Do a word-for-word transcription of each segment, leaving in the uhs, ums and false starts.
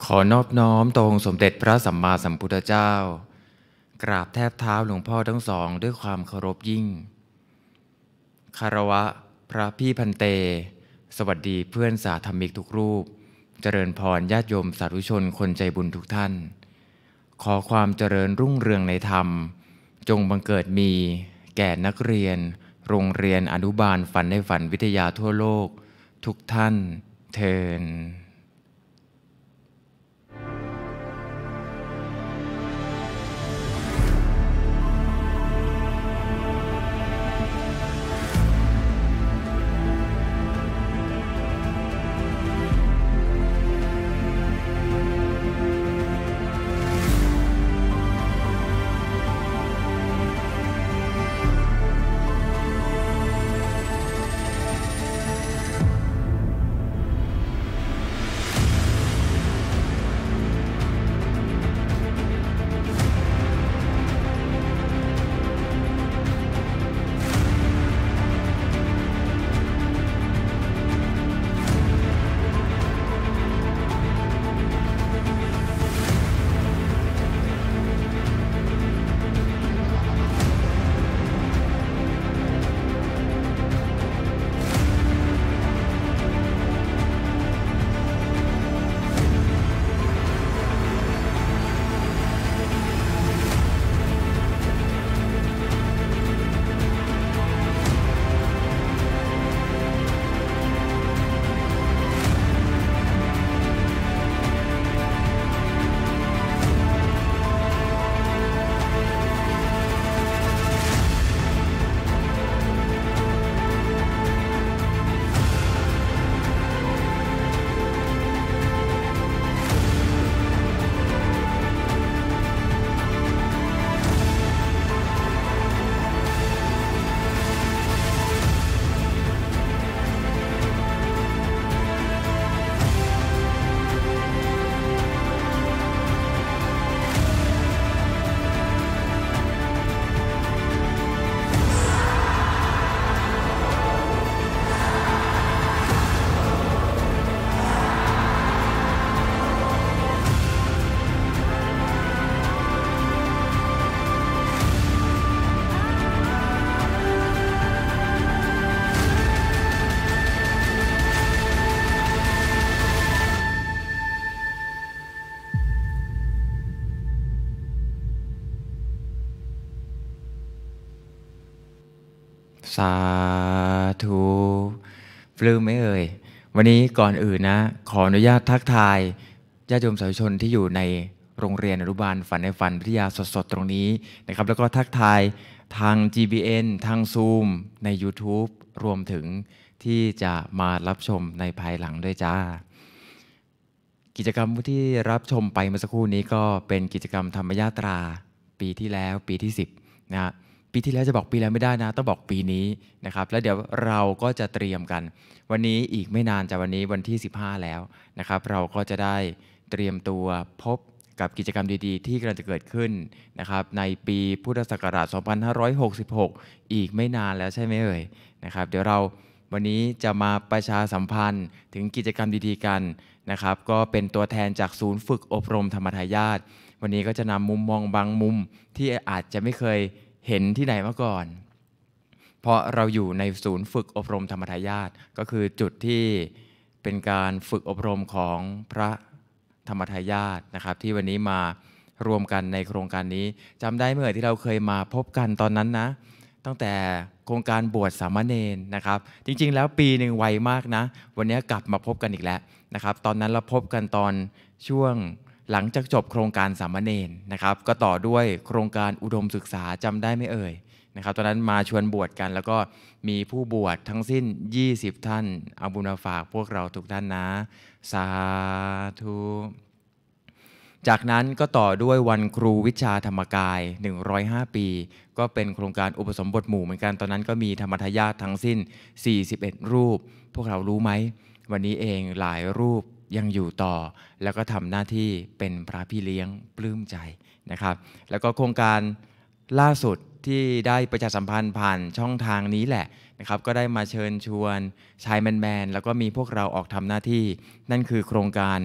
ขอนอบน้อมตรงสมเด็จพระสัมมาสัมพุทธเจ้ากราบแทบเท้าหลวงพ่อทั้งสองด้วยความเคารพยิ่งคารวะพระพี่พันเตสวัสดีเพื่อนสาธมิกทุกรูปเจริญพรญาติโยมสาธุชนคนใจบุญทุกท่านขอความเจริญรุ่งเรืองในธรรมจงบังเกิดมีแก่นักเรียนโรงเรียนอนุบาลฝันในฝันวิทยาทั่วโลกทุกท่านเทินสาธุปลื้มไหมเอ่ยวันนี้ก่อนอื่นนะขออนุญาตทักทายญาติโยมสาธุชนที่อยู่ในโรงเรียนอนุบาลฝันในฝันวิทยาสดๆตรงนี้นะครับแล้วก็ทักทายทาง จี บี เอ็น ทาง Zoom ใน YouTube รวมถึงที่จะมารับชมในภายหลังด้วยจ้ากิจกรรมที่รับชมไปเมื่อสักครู่นี้ก็เป็นกิจกรรมธรรมยาตราปีที่แล้วปีที่สิบนะฮะปีที่แล้วจะบอกปีแล้วไม่ได้นะต้องบอกปีนี้นะครับแล้วเดี๋ยวเราก็จะเตรียมกันวันนี้อีกไม่นานจากวันนี้วันที่สิบห้าแล้วนะครับเราก็จะได้เตรียมตัวพบกับกิจกรรมดีๆที่กำลังจะเกิดขึ้นนะครับในปีพุทธศักราชสองพันห้าร้อยหกสิบหกอีกไม่นานแล้วใช่ไหมเอ่ยนะครับเดี๋ยวเราวันนี้จะมาประชาสัมพันธ์ถึงกิจกรรมดีๆกันนะครับก็เป็นตัวแทนจากศูนย์ฝึกอบรมธรรมทายาทวันนี้ก็จะนำมุมมองบางมุมที่อาจจะไม่เคยเห็นที่ไหนมาก่อนเพราะเราอยู่ในศูนย์ฝึกอบรมธรรมทายาทก็คือจุดที่เป็นการฝึกอบรมของพระธรรมทายาทนะครับที่วันนี้มารวมกันในโครงการนี้จำได้เมื่อที่เราเคยมาพบกันตอนนั้นนะตั้งแต่โครงการบวชสามเณรนะครับจริงๆแล้วปีหนึ่งไวมากนะวันนี้กลับมาพบกันอีกแล้วนะครับตอนนั้นเราพบกันตอนช่วงหลังจากจบโครงการสามเณรนะครับก็ต่อด้วยโครงการอุดมศึกษาจำได้ไหมเอ่ยนะครับตอนนั้นมาชวนบวชกันแล้วก็มีผู้บวชทั้งสิ้นยี่สิบท่านเอาบุญมาฝากพวกเราทุกท่านนะสาธุ จากนั้นก็ต่อด้วยวันครูวิชาธรรมกายหนึ่งร้อยห้าปีก็เป็นโครงการอุปสมบทหมู่เหมือนกันตอนนั้นก็มีธรรมทายาททั้งสิ้นสี่สิบเอ็ดรูปพวกเรารู้ไหมวันนี้เองหลายรูปยังอยู่ต่อแล้วก็ทำหน้าที่เป็นพระพี่เลี้ยงปลื้มใจนะครับแล้วก็โครงการล่าสุดที่ได้ประชาสัมพันธ์ผ่านช่องทางนี้แหละนะครับก็ได้มาเชิญชวนชายแมนๆแล้วก็มีพวกเราออกทำหน้าที่นั่นคือโครงการ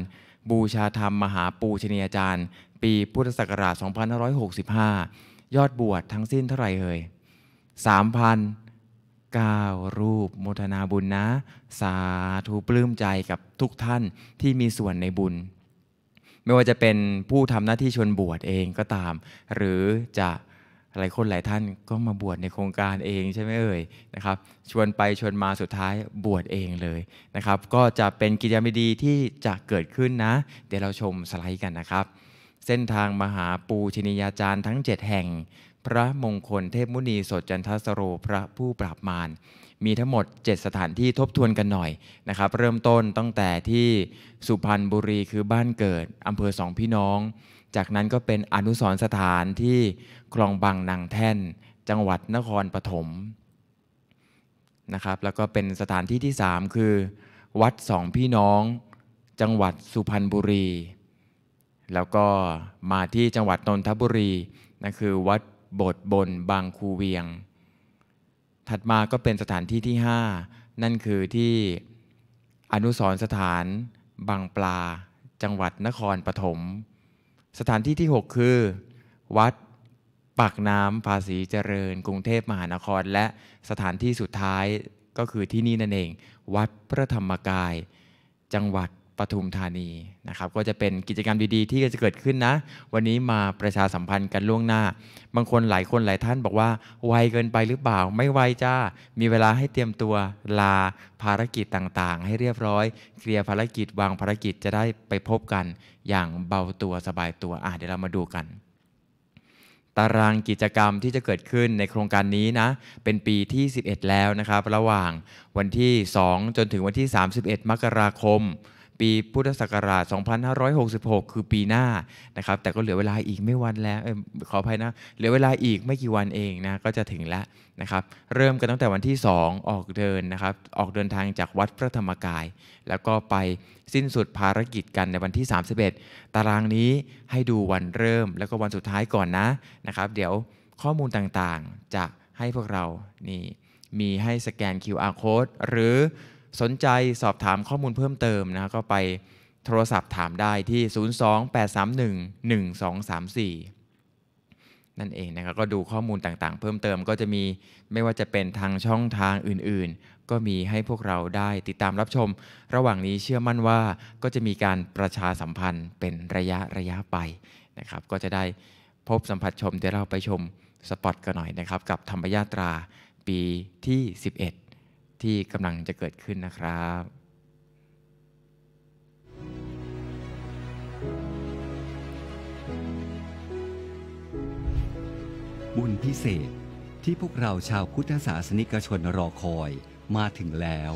บูชาธรรมมหาปูชนียาจารย์ปีพุทธศักราช สองพันห้าร้อยหกสิบห้า ยอดบวชทั้งสิ้นเท่าไหร่เอ่ย สามพันเก้า รูปโมทนาบุญนะสาธุปลื้มใจกับทุกท่านที่มีส่วนในบุญไม่ว่าจะเป็นผู้ทำหน้าที่ชวนบวชเองก็ตามหรือจะหลายคนหลายท่านก็มาบวชในโครงการเองใช่ไหมเอ่ยนะครับชวนไปชวนมาสุดท้ายบวชเองเลยนะครับก็จะเป็นกิจกรรมดีๆที่จะเกิดขึ้นนะเดี๋ยวเราชมสไลด์กันนะครับเส้นทางมหาปูชนียาจารย์ทั้งเจ็ดแห่งพระมงคลเทพมุนีสดจันทสโรพระผู้ปราบมารมีทั้งหมดเจ็ดสถานที่ทบทวนกันหน่อยนะครับเริ่มต้นตั้งแต่ที่สุพรรณบุรีคือบ้านเกิดอำเภอสองพี่น้องจากนั้นก็เป็นอนุสรณ์สถานที่คลองบางนางแท่นจังหวัดนครปฐมนะครับแล้วก็เป็นสถานที่ที่สามคือวัดสองพี่น้องจังหวัดสุพรรณบุรีแล้วก็มาที่จังหวัดนนทบุรีนั่นคือวัดโบสถ์บนบางคูเวียงถัดมาก็เป็นสถานที่ที่ห้านั่นคือที่อนุสรณ์สถานบางปลาจังหวัดนครปฐมสถานที่ที่หกคือวัดปากน้ำภาษีเจริญกรุงเทพมหานครและสถานที่สุดท้ายก็คือที่นี่นั่นเองวัดพระธรรมกายจังหวัดปทุมธานีนะครับก็จะเป็นกิจกรรมดีๆที่จะเกิดขึ้นนะวันนี้มาประชาสัมพันธ์กันล่วงหน้าบางคนหลายคนหลายท่านบอกว่าไวเกินไปหรือเปล่าไม่ไวจ้ามีเวลาให้เตรียมตัวลาภารกิจต่างๆให้เรียบร้อยเคลียร์ภารกิจวางภารกิจจะได้ไปพบกันอย่างเบาตัวสบายตัวอ่ะเดี๋ยวเรามาดูกันตารางกิจกรรมที่จะเกิดขึ้นในโครงการนี้นะเป็นปีที่สิบเอ็ดแล้วนะครับระหว่างวันที่สองจนถึงวันที่สามสิบเอ็ดมกราคมปีพุทธศักราช สองพันห้าร้อยหกสิบหก คือปีหน้านะครับแต่ก็เหลือเวลาอีกไม่วันแล้วเออขออภัยนะเหลือเวลาอีกไม่กี่วันเองนะก็จะถึงแล้วนะครับเริ่มกันตั้งแต่วันที่สองออกเดินนะครับออกเดินทางจากวัดพระธรรมกายแล้วก็ไปสิ้นสุดภารกิจกันในวันที่สามสิบเอ็ดตารางนี้ให้ดูวันเริ่มแล้วก็วันสุดท้ายก่อนนะนะครับเดี๋ยวข้อมูลต่างๆจะให้พวกเรานี่มีให้สแกน คิว อาร์ Code หรือสนใจสอบถามข้อมูลเพิ่มเติมนะก็ไปโทรศัพท์ถามได้ที่ ศูนย์ สอง แปด สาม หนึ่ง หนึ่ง สอง สาม สี่ นั่นเองนะครับก็ดูข้อมูลต่างๆเพิ่มเติมก็จะมีไม่ว่าจะเป็นทางช่องทางอื่นๆก็มีให้พวกเราได้ติดตามรับชมระหว่างนี้เชื่อมั่นว่าก็จะมีการประชาสัมพันธ์เป็นระยะระยะไปนะครับก็จะได้พบสัมผัสชมเดี๋ยวเราไปชมสปอตกันหน่อยนะครับกับธรรมยาตราปีที่สิบเอ็ดที่กำลังจะเกิดขึ้นนะครับบุญพิเศษที่พวกเราชาวพุทธศาสนิกชนรอคอยมาถึงแล้ว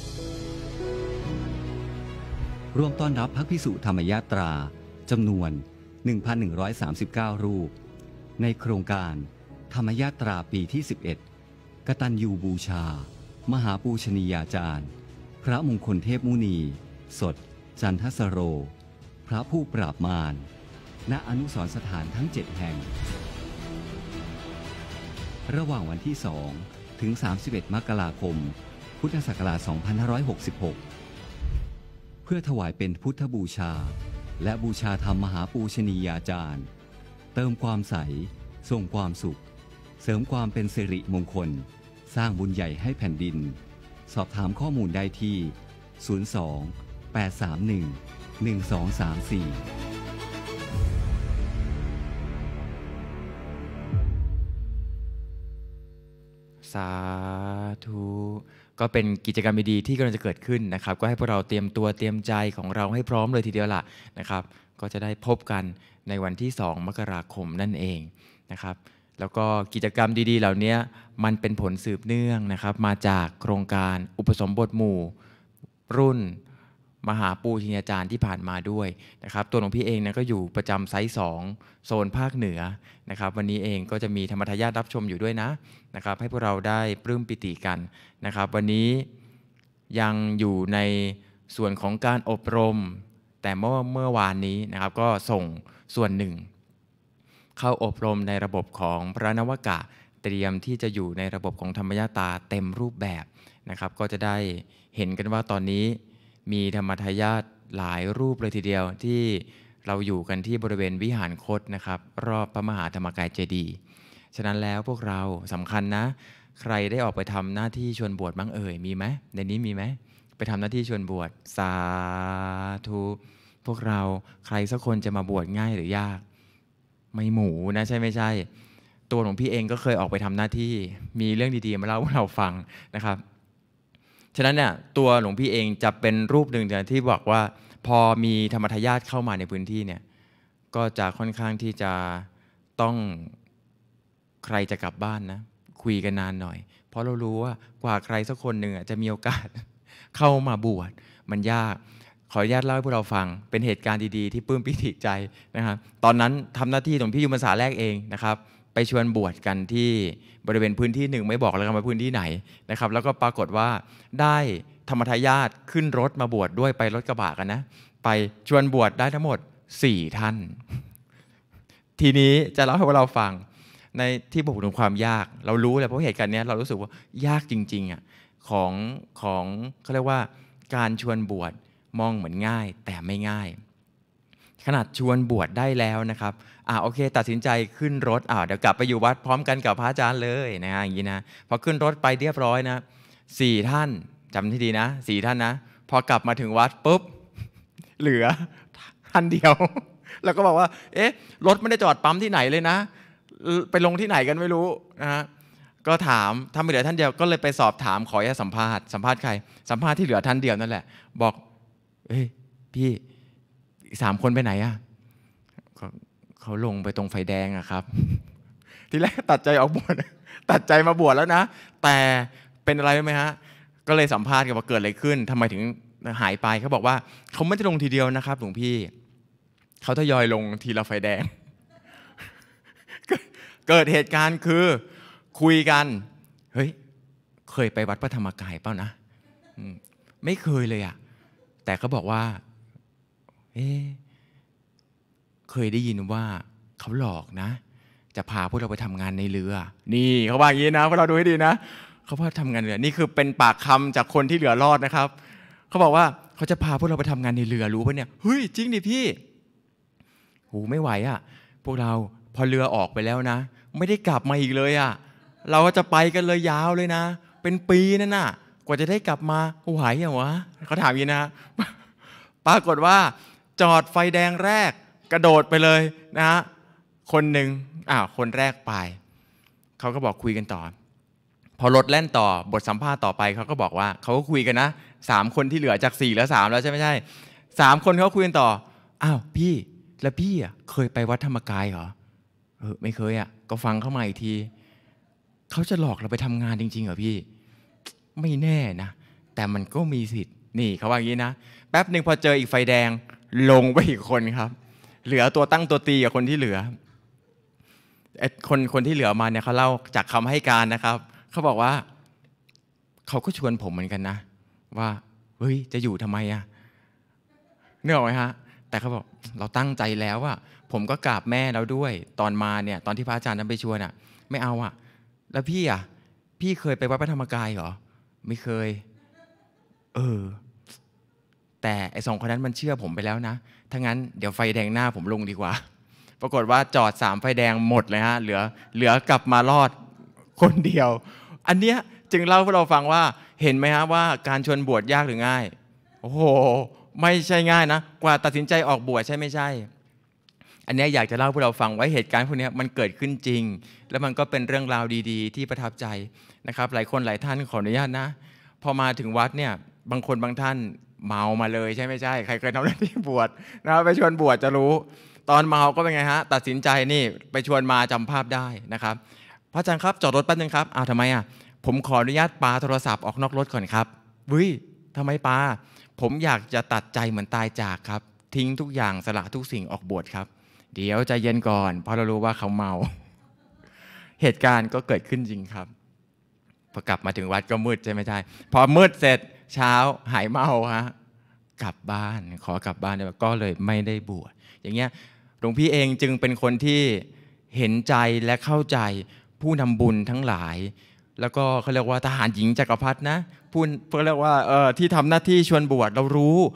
ร่วมต้อนรับพระภิกษุธรรมยาตราจำนวน หนึ่งพันหนึ่งร้อยสามสิบเก้า รูปในโครงการธรรมยาตราปีที่สิบเอ็ดกตัญญูบูชามหาปูชนียาจารย์พระมงคลเทพมุนีสดจันทสโรพระผู้ปราบมารณอนุสรณ์สถานทั้งเจ็ดแห่งระหว่างวันที่สองถึงสามสิบเอ็ดมกราคมพุทธศักราช สองพันห้าร้อยหกสิบหก เพื่อถวายเป็นพุทธบูชาและบูชาธรรมมหาปูชนียาจารย์เติมความใสส่งความสุขเสริมความเป็นสิริมงคลสร้างบุญใหญ่ให้แผ่นดินสอบถามข้อมูลได้ที่ ศูนย์ สอง แปด สาม หนึ่ง หนึ่ง สอง สาม สี่สาธุก็เป็นกิจกรรมดีๆที่กำลังจะเกิดขึ้นนะครับก็ให้พวกเราเตรียมตัวเตรียมใจของเราให้พร้อมเลยทีเดียวล่ะนะครับก็จะได้พบกันในวันที่สองมกราคมนั่นเองนะครับแล้วก็กิจกรรมดีๆเหล่านี้มันเป็นผลสืบเนื่องนะครับมาจากโครงการอุปสมบทหมู่รุ่นมหาปูชนียาจารย์ที่ผ่านมาด้วยนะครับตัวหลวงพี่เองนะก็อยู่ประจำไซต์สองโซนภาคเหนือนะครับวันนี้เองก็จะมีธรรมทายาทรับชมอยู่ด้วยนะนะครับให้พวกเราได้ปลื้มปิติกันนะครับวันนี้ยังอยู่ในส่วนของการอบรมแต่เมื่อเมื่อวานนี้นะครับก็ส่งส่วนหนึ่งเข้าอบรมในระบบของพระนวกะเตรียมที่จะอยู่ในระบบของธรรมยาตราเต็มรูปแบบนะครับก็จะได้เห็นกันว่าตอนนี้มีธรรมทายาทหลายรูปเลยทีเดียวที่เราอยู่กันที่บริเวณวิหารคตนะครับรอบพระมหาธรรมกายเจดีย์ฉะนั้นแล้วพวกเราสำคัญนะใครได้ออกไปทำหน้าที่ชวนบวชบ้างเอ่ยมีไหมในนี้มีไหมไปทำหน้าที่ชวนบวชสาธุพวกเราใครสักคนจะมาบวชง่ายหรือยากไม่หมูนะใช่ไม่ใช่ตัวหลวงพี่เองก็เคยออกไปทำหน้าที่มีเรื่องดีๆมาเล่าให้เราฟังนะครับฉะนั้นเนี่ยตัวหลวงพี่เองจะเป็นรูปหนึ่งที่บอกว่าพอมีธรรมทายาทเข้ามาในพื้นที่เนี่ยก็จะค่อนข้างที่จะต้องใครจะกลับบ้านนะคุยกันนานหน่อยเพราะเรารู้ว่ากว่าใครสักคนหนึ่งจะมีโอกาสเข้ามาบวชมันยากขออนุญาตเล่าให้พวกเราฟังเป็นเหตุการณ์ดีๆที่ปลื้มปิติใจนะครับตอนนั้นทำหน้าที่หลวงพี่ยุมพรรษาแรกเองนะครับไปชวนบวชกันที่บริเวณพื้นที่หนึ่งไม่บอกแล้วกันว่าพื้นที่ไหนนะครับแล้วก็ปรากฏว่าได้ธรรมทายาทขึ้นรถมาบวชด้วยไปรถกระบะกันนะไปชวนบวชได้ทั้งหมดสี่ท่านทีนี้จะเล่าให้พวกเราฟังในที่บอกถึงความยากเรารู้เลยเพราะเหตุการณ์นี้เรารู้สึกว่ายากจริงๆอ่ะของของเขาเรียกว่าการชวนบวชมองเหมือนง่ายแต่ไม่ง่ายขนาดชวนบวชได้แล้วนะครับอ่าโอเคตัดสินใจขึ้นรถอ่าเดี๋ยวกลับไปอยู่วัดพร้อมกันกับพระอาจารย์เลยนะอย่างนี้นะพอขึ้นรถไปเรียบร้อยนะสี่ท่านจำที่ดีนะสี่ท่านนะพอกลับมาถึงวัดปุ๊บเหลือท่านเดียวแล้วก็บอกว่าเอ๊ะรถไม่ได้จอดปั๊มที่ไหนเลยนะไปลงที่ไหนกันไม่รู้นะฮะก็ถามถ้าไม่เหลือท่านเดียวก็เลยไปสอบถามขออนุญาตสัมภาษณ์สัมภาษณ์ใครสัมภาษณ์ที่เหลือท่านเดียวนั่นแหละบอกเฮ้ยพี่สามคนไปไหนอะเขาลงไปตรงไฟแดงอะครับทีแรกตัดใจออกบวชตัดใจมาบวชแล้วนะแต่เป็นอะไรไหมฮะก็เลยสัมภาษณ์กันว่าเกิดอะไรขึ้นทำไมถึงหายไปเขาบอกว่าเขาไม่ได้ลงทีเดียวนะครับหลวงพี่เขาทยอยลงทีละไฟแดงเกิดเหตุการณ์คือคุยกันเฮ้ยเคยไปวัดพระธรรมกายเปล่านะไม่เคยเลยอะแต่เขาบอกว่าเอ๊ะเคยได้ยินว่าเขาหลอกนะจะพาพวกเราไปทำงานในเรือนี่เขาว่าอย่างนี้นะพวกเราดูให้ดีนะเขาพาทำงานเรือนี่คือเป็นปากคำจากคนที่เหลือรอดนะครับเขาบอกว่าเขาจะพาพวกเราไปทำงานในเรือรู้ปะเนี่ยเฮ้ยจริงดิพี่โหไม่ไหวอะพวกเราพอเรือออกไปแล้วนะไม่ได้กลับมาอีกเลยอะเราก็จะไปกันเลยยาวเลยนะเป็นปีนั่นน่ะกว่าจะได้กลับมาไหวเหรอวะเขาถามอย่างนี้นะปรากฏว่าจอดไฟแดงแรกกระโดดไปเลยนะฮะคนหนึ่งอ่าคนแรกไปเขาก็บอกคุยกันต่อพอรถแล่นต่อบทสัมภาษณ์ต่อไปเขาก็บอกว่าเขาก็คุยกันนะสามคนที่เหลือจากสี่แล้วสามแล้วใช่ไม่ใช่สามคนเขาคุยกันต่ออ้าวพี่แล้วพี่อ่ะเคยไปวัดธรรมกายเหรอเออไม่เคยอ่ะก็ฟังเข้ามาอีกทีเขาจะหลอกเราไปทำงานจริงๆเหรอพี่ไม่แน่นะแต่มันก็มีสิทธิ์นี่เขาว่าอย่างนี้นะแป๊บหนึ่งพอเจออีกไฟแดงลงไปอีกคนครับเหลือตัวตั้งตัวตีกับคนที่เหลือคนคนที่เหลือมาเนี่ยเขาเล่าจากคำให้การนะครับเขาบอกว่าเขาก็ชวนผมเหมือนกันนะว่าเฮ้ยจะอยู่ทำไมอะเนื้อออกไหมฮะแต่เขาบอกเราตั้งใจแล้วว่าผมก็กราบแม่แล้วด้วยตอนมาเนี่ยตอนที่พระอาจารย์นั้นไปชวนอะไม่เอาอะแล้วพี่อะพี่เคยไปวัดพระธรรมกายเหรอไม่เคยเออแต่ไอ้สองคนนั้นมันเชื่อผมไปแล้วนะถ้างั้นเดี๋ยวไฟแดงหน้าผมลงดีกว่าปรากฏว่าจอดสามไฟแดงหมดเลยฮะเหลือเหลือกลับมารอดคนเดียวอันเนี้ยจึงเล่าให้เราฟังว่าเห็นไหมฮะว่าการชวนบวชยากหรือง่ายโอ้โหไม่ใช่ง่ายนะกว่าตัดสินใจออกบวชใช่ไม่ใช่อันนี้อยากจะเล่าให้เราฟังไว้เหตุการณ์พวกนี้มันเกิดขึ้นจริงแล้วมันก็เป็นเรื่องราวดีๆที่ประทับใจนะครับหลายคนหลายท่านขออนุญาตนะพอมาถึงวัดเนี่ยบางคนบางท่านเมามาเลยใช่ไม่ใช่ใครเคยทำหน้าที่บวชนะไปชวนบวชจะรู้ตอนเมาก็เป็นไงฮะตัดสินใจนี่ไปชวนมาจำภาพได้นะครับพระอาจารย์ครับจอดรถแป๊บนึงครับอ้าวทำไมอ่ะผมขออนุญาตปาโทรศัพท์ออกนอกรถก่อนครับวิทำไมปาผมอยากจะตัดใจเหมือนตายจากครับทิ้งทุกอย่างสละทุกสิ่งออกบวชครับเดี๋ยวใจเย็นก่อนเพราะเรารู้ว่าเขาเมาเหตุการณ์ก็เกิดขึ้นจริงครับพอกลับมาถึงวัดก็มืดใช่ไหมใช่พอมืดเสร็จเช้าหายเมาฮะกลับบ้านขอกลับบ้านก็เลยไม่ได้บวชอย่างเงี้ยหลวงพี่เองจึงเป็นคนที่เห็นใจและเข้าใจผู้นำบุญทั้งหลายแล้วก็เขาเรียกว่าทหารหญิงจักรพรรดินะผู้เขาเรียกว่าเอ่อที่ทำหน้าที่ชวนบวชเรารู้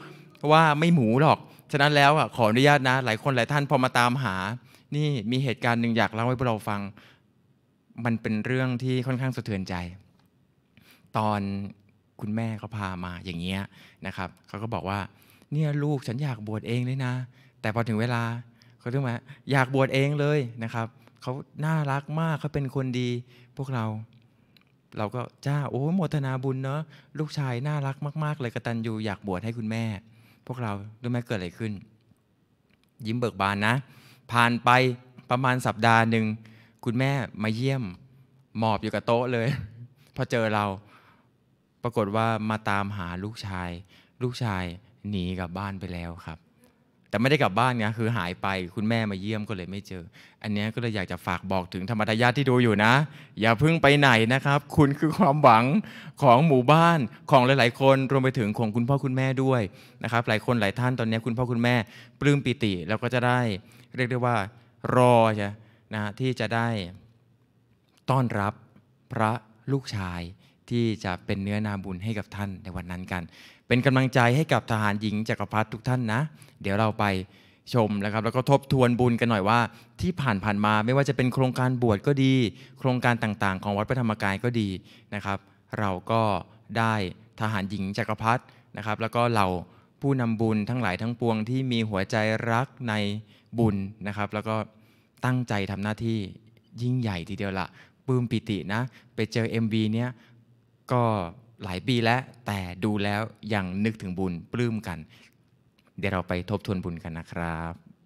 ว่าไม่หมูหรอกฉะนั้นแล้วอ่ะขออนุญาตนะหลายคนหลายท่านพอมาตามหานี่มีเหตุการณ์หนึ่งอยากเล่าให้พวกเราฟังมันเป็นเรื่องที่ค่อนข้างสะเทือนใจตอนคุณแม่เขาพามาอย่างเงี้ยนะครับเขาก็บอกว่าเนี่ยลูกฉันอยากบวชเองเลยนะแต่พอถึงเวลาเขาถึงมาอยากบวชเองเลยนะครับเขาน่ารักมากเขาเป็นคนดีพวกเราเราก็จ้าโอ้โมทนาบุญเนอะลูกชายน่ารักมากๆเลยกตัญญูอยากบวชให้คุณแม่พวกเรารู้ไหมเกิดอะไรขึ้นยิ้มเบิกบานนะผ่านไปประมาณสัปดาห์หนึ่งคุณแม่มาเยี่ยมหมอบอยู่กับโต๊ะเลยพอเจอเราปรากฏว่ามาตามหาลูกชายลูกชายหนีกลับบ้านไปแล้วครับแต่ไม่ได้กลับบ้านนะคือหายไปคุณแม่มาเยี่ยมก็เลยไม่เจออันนี้ก็เลยอยากจะฝากบอกถึงธรรมทายาทที่ดูอยู่นะอย่าเพิ่งไปไหนนะครับคุณคือความหวังของหมู่บ้านของหลายๆคนรวมไปถึงของคุณพ่อคุณแม่ด้วยนะครับหลายคนหลายท่านตอนนี้คุณพ่อคุณแม่ปลื้มปิติแล้วก็จะได้เรียกได้ว่ารอใช่นะที่จะได้ต้อนรับพระลูกชายที่จะเป็นเนื้อนาบุญให้กับท่านในวันนั้นกันเป็นกำลังใจให้กับทหารหญิงจักรพรรดิทุกท่านนะเดี๋ยวเราไปชมนะครับแล้วก็ทบทวนบุญกันหน่อยว่าที่ผ่านผ่านมาไม่ว่าจะเป็นโครงการบวชก็ดีโครงการต่างๆของวัดพระธรรมกายก็ดีนะครับเราก็ได้ทหารหญิงจักรพรรดินะครับแล้วก็เหล่าผู้นำบุญทั้งหลายทั้งปวงที่มีหัวใจรักในบุญนะครับแล้วก็ตั้งใจทำหน้าที่ยิ่งใหญ่ทีเดียวละปลื้มปิตินะไปเจอ เอ็ม วี เนี้ยก็หลายปีแล้วแต่ดูแล้วยังนึกถึงบุญปลื้มกันเดี๋ยวเราไปทบทวนบุญกันนะครับ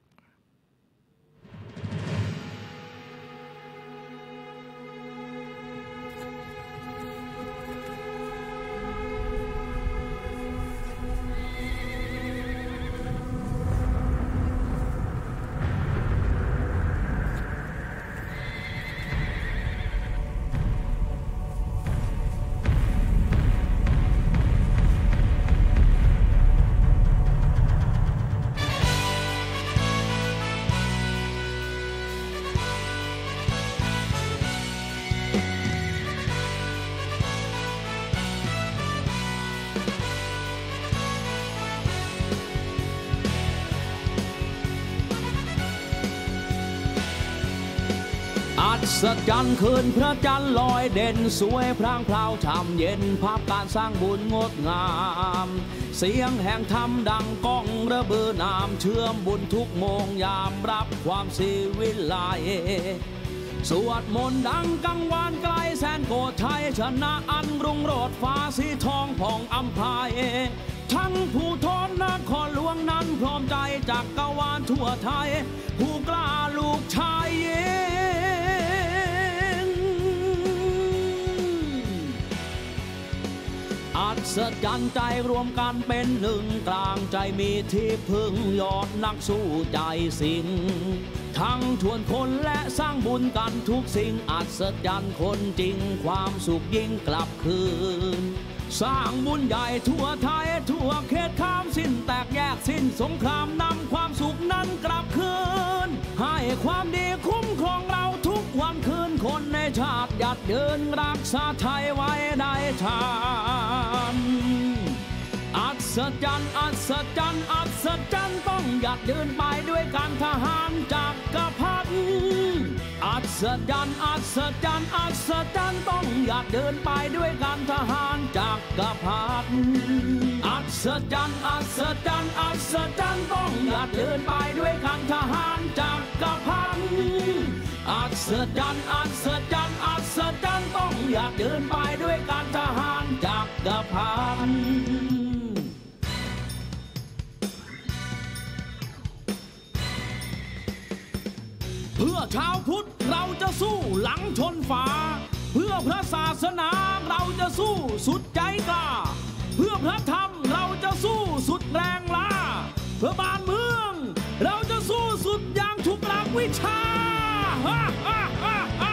อัศจรรย์คืนพระจันทร์ลอยเด่นสวยพรางพราวช่ำเย็นภาพการสร้างบุญงดงามเสียงแห่งธรรมดังก้องระเบือนามเชื่อมบุญทุกโมงยามรับความสีวิไลสวดมนต์ดังกังวานไกลแสนโกฏไทยชนะอันรุ่งโรจน์ฟ้าสีทองผ่องอัมพายทั้งผู้ทนนครหลวงนั้นพร้อมใจจากกวาลทั่วไทยผู้กล้าลูกชายเย็นอัศจรรย์ใจรวมกันเป็นหนึ่งกลางใจมีที่พึ่งยอดนักสู้ใจสิงทั้งทวนคนและสร้างบุญกันทุกสิ่งอัศจรรย์คนจริงความสุขยิ่งกลับคืนสร้างบุญใหญ่ทั่วไทยทั่วเขตข้ามสิ้นแตกแยกสิ้นสงครามนำความสุขนั้นกลับคืนให้ความดีคุ้มครองเราทุกวันคืนคนในชาติหยัดเดินรักษาไทยไว้ได้ทานอัศจรรย์อัศจรรย์อัศจรรย์ต้องหยัดเดินไปด้วยการทหารจักรพรรดิอัศจรรย์อัศจรรย์อัศจรรย์ต้องหยัดเดินไปด้วยการทหารจักรพรรดิอัศจรรย์อัศจรรย์อัศจรรย์ต้องหยัดเดินไปด้วยการทหารจักรพรรดิอัศจรรย์อัศจรรย์อัศจรรย์ต้องหยัดเดินไปด้วยการทหารจักรพรรดิเพื่อชาวพุทธเราจะสู้หลังชนฝาเพื่อพระศาสนาเราจะสู้สุดใจกล้าเพื่อพระธรรมเราจะสู้สุดแรงล้าเพื่อบ้านเมืองเราจะสู้สุดอย่างทุกหลักวิชาฮ่าฮ่าฮ่าฮ่า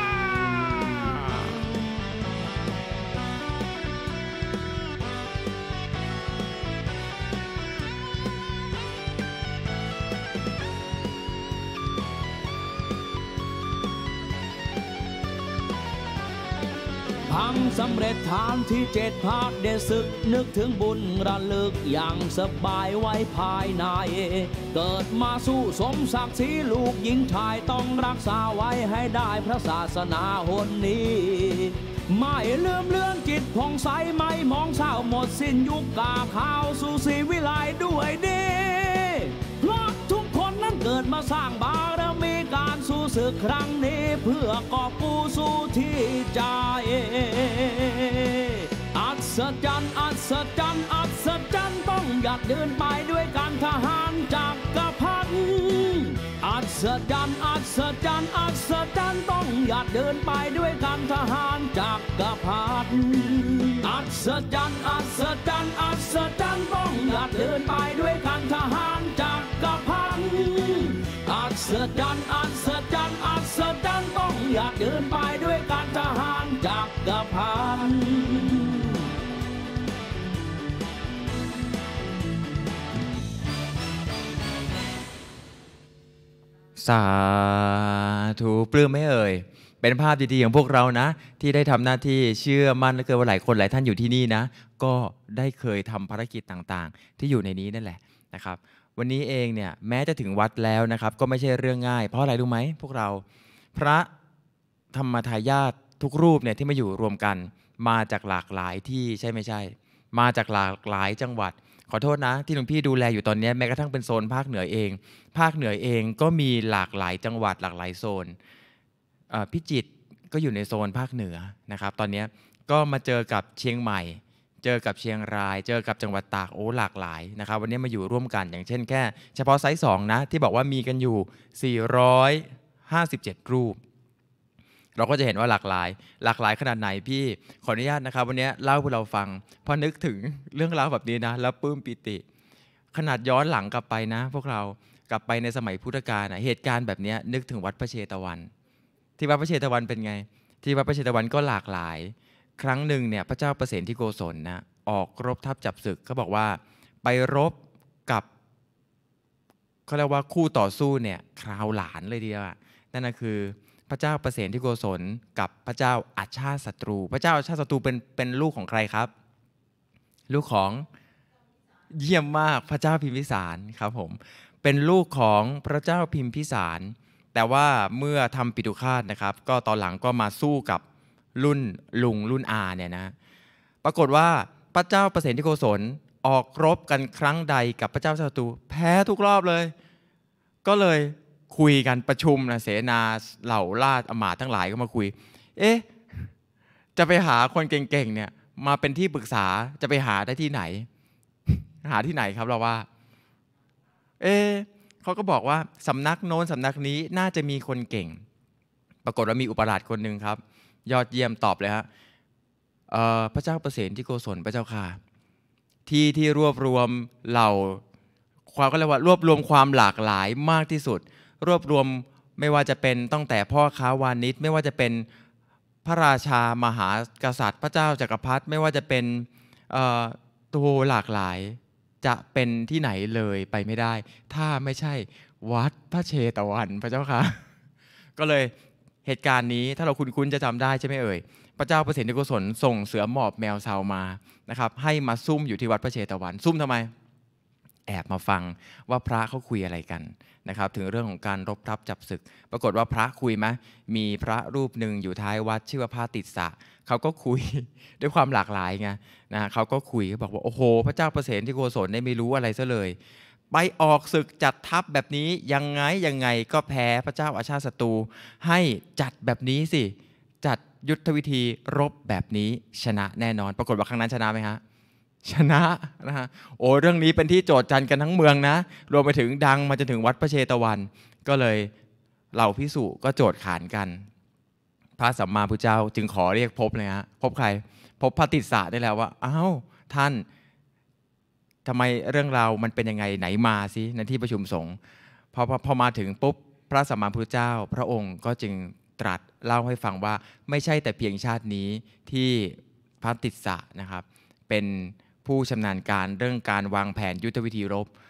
ภทั้งสำเร็จฐานที่เจ็ดภาคเดศึกนึกถึงบุญระลึกอย่างสบายไว้ภายในเกิดมาสู้สมศักดิ์ศรีลูกหญิงชายต้องรักษาไว้ให้ได้พระศาสนาหนนี้ไม่ลืมเลือนจิตผ่องใสไม่มองเศร้าหมดสิ้นยุคกาข้าวสู่สีวิไลด้วยดีเพราะทุกคนนั้นเกิดมาสร้างบารมีการสู้ศึกครั้งนี้เพื่อกอบกู้สู้ที่ใจอัศจรรย์อัศจรรย์อัศจรรย์ต้องหยัดเดินไปด้วยกันทหารจักรพรรดิอัศจรรย์อัศจรรย์อัศจรรย์ต้องหยัดเดินไปด้วยกันทหารจักรพรรดิอัศจรรย์อัศจรรย์อัศจรรย์ต้องหยัดเดินไปด้วยกันทหารจักรพรรดิอัศจรรย์อัศจรรย์อัศจรรย์ต้องหยัดเดินไปด้วยกันทหารจักรพรรดิสาธุปลื้มไหมเอ่ยเป็นภาพดีๆของพวกเรานะที่ได้ทำหน้าที่เชื่อมั่นเหลือเกินว่าหลายคนหลายท่านอยู่ที่นี่นะก็ได้เคยทำภารกิจต่างๆที่อยู่ในนี้นั่นแหละนะครับวันนี้เองเนี่ยแม้จะถึงวัดแล้วนะครับก็ไม่ใช่เรื่องง่ายเพราะอะไรรู้ไหมพวกเราพระธรรมทายาททุกรูปเนี่ยที่มาอยู่รวมกันมาจากหลากหลายที่ใช่ไม่ใช่มาจากหลากหลายจังหวัดขอโทษนะที่หลวงพี่ดูแลอยู่ตอนนี้แม้กระทั่งเป็นโซนภาคเหนือเองภาคเหนือเองก็มีหลากหลายจังหวัดหลากหลายโซนพิจิตรก็อยู่ในโซนภาคเหนือนะครับตอนนี้ก็มาเจอกับเชียงใหม่เจอกับเชียงรายเจอกับจังหวัดตากโอ้หลากหลายนะครับวันนี้มาอยู่ร่วมกันอย่างเช่นแค่เฉพาะไซส์สองนะที่บอกว่ามีกันอยู่สี่ร้อยห้าสิบเจ็ดรูปเราก็จะเห็นว่าหลากหลายหลากหลายขนาดไหนพี่ขออนุญาตนะครับวันนี้เล่าให้พวกเราฟังพอนึกถึงเรื่องราวแบบนี้นะแล้วปลื้มปิติขนาดย้อนหลังกลับไปนะพวกเรากลับไปในสมัยพุทธกาลเหตุการณ์แบบนี้นึกถึงวัดพระเชตวันที่วัดพระเชตวันเป็นไงที่วัดพระเชตวันก็หลากหลายครั้งหนึ่งเนี่ยพระเจ้าประเสนที่โกศลนะออกรบทัพจับศึกเขาบอกว่าไปรบกับเขาเรียกว่าคู่ต่อสู้เนี่ยคราวหลานเลยทีเดียวนั่นก็คือพระเจ้าประเสนที่โกศลกับพระเจ้าอาชาติศัตรูพระเจ้าอาชาติศัตรูเป็นเป็นลูกของใครครับลูกของเยี่ยมมากพระเจ้าพิมพิสารครับผมเป็นลูกของพระเจ้าพิมพิสารแต่ว่าเมื่อทำปิตุฆาตนะครับก็ตอนหลังก็มาสู้กับรุ่นลุงรุ่นอาเนี่ยนะปรากฏว่าพระเจ้าประเสนที่โกศลออกรบกันครั้งใดกับพระเจ้าศัตรูแพ้ทุกรอบเลยก็เลยคุยกันประชุมนะเสนาเหล่าราชอมาตย์ทั้งหลายก็มาคุยเอ๊ะจะไปหาคนเก่งๆเนี่ยมาเป็นที่ปรึกษาจะไปหาได้ที่ไหนหาที่ไหนครับเราว่าเอ๊ะเขาก็บอกว่าสำนักโน้นสำนักนี้น่าจะมีคนเก่งปรากฏว่ามีอุปราชคนหนึ่งครับยอดเยี่ยมตอบเลยฮะพระเจ้าประเสนที่โกศลพระเจ้าค่ะที่ที่รวบรวมเหล่าความก็เรียกว่ารวบรวมความหลากหลายมากที่สุดรวบรวมไม่ว่าจะเป็นตั้งแต่พ่อค้าวานิชไม่ว่าจะเป็นพระราชามหากษัตริย์พระเจ้าจักรพรรดิไม่ว่าจะเป็นตัวหลากหลายจะเป็นที่ไหนเลยไปไม่ได้ถ้าไม่ใช่วัดพระเชตวันพระเจ้าค่ะก็เลยเหตุการณ์นี้ถ้าเราคุ้นๆจะจำได้ใช่ไหมเอ่ยพระเจ้าประเสนที่โกศลส่งเสือหมอบแมวเซามานะครับให้มาซุ่มอยู่ที่วัดพระเชตวันซุ่มทำไมแอบมาฟังว่าพระเขาคุยอะไรกันนะครับถึงเรื่องของการรบทัพจับศึกปรากฏว่าพระคุยไหมมีพระรูปหนึ่งอยู่ท้ายวัดชื่อว่าพระติสสะเขาก็คุย ด้วยความหลากหลายไงนะเขาก็คุยเขาบอกว่าโอ้โหพระเจ้าประเสนที่โกศลได้ไม่รู้อะไรซะเลยไปออกศึกจัดทัพแบบนี้ยังไงยังไงก็แพ้พระเจ้าอาชาติศัตรูให้จัดแบบนี้สิจัดยุทธวิธีรบแบบนี้ชนะแน่นอนปรากฏว่าครั้งนั้นชนะไหมฮะชนะนะฮะโอ้เรื่องนี้เป็นที่โจษจันกันทั้งเมืองนะรวมไปถึงดังมาจนถึงวัดพระเชตวันก็เลยเหล่าภิกษุก็โจษขานกันพระสัมมาพุทธเจ้าจึงขอเรียกพบเลยฮะพบใครพบพระติสสะได้แล้วว่าอ้าวท่านทำไมเรื่องราวมันเป็นยังไงไหนมาสิในที่ประชุมสงฆ์พอพอมาถึงปุ๊บพระสัมมาพุทธเจ้าพระองค์ก็จึงตรัสเล่าให้ฟังว่าไม่ใช่แต่เพียงชาตินี้ที่พระติสสะนะครับเป็นผู้ชำนาญการเรื่องการวางแผนยุทธวิธีรบ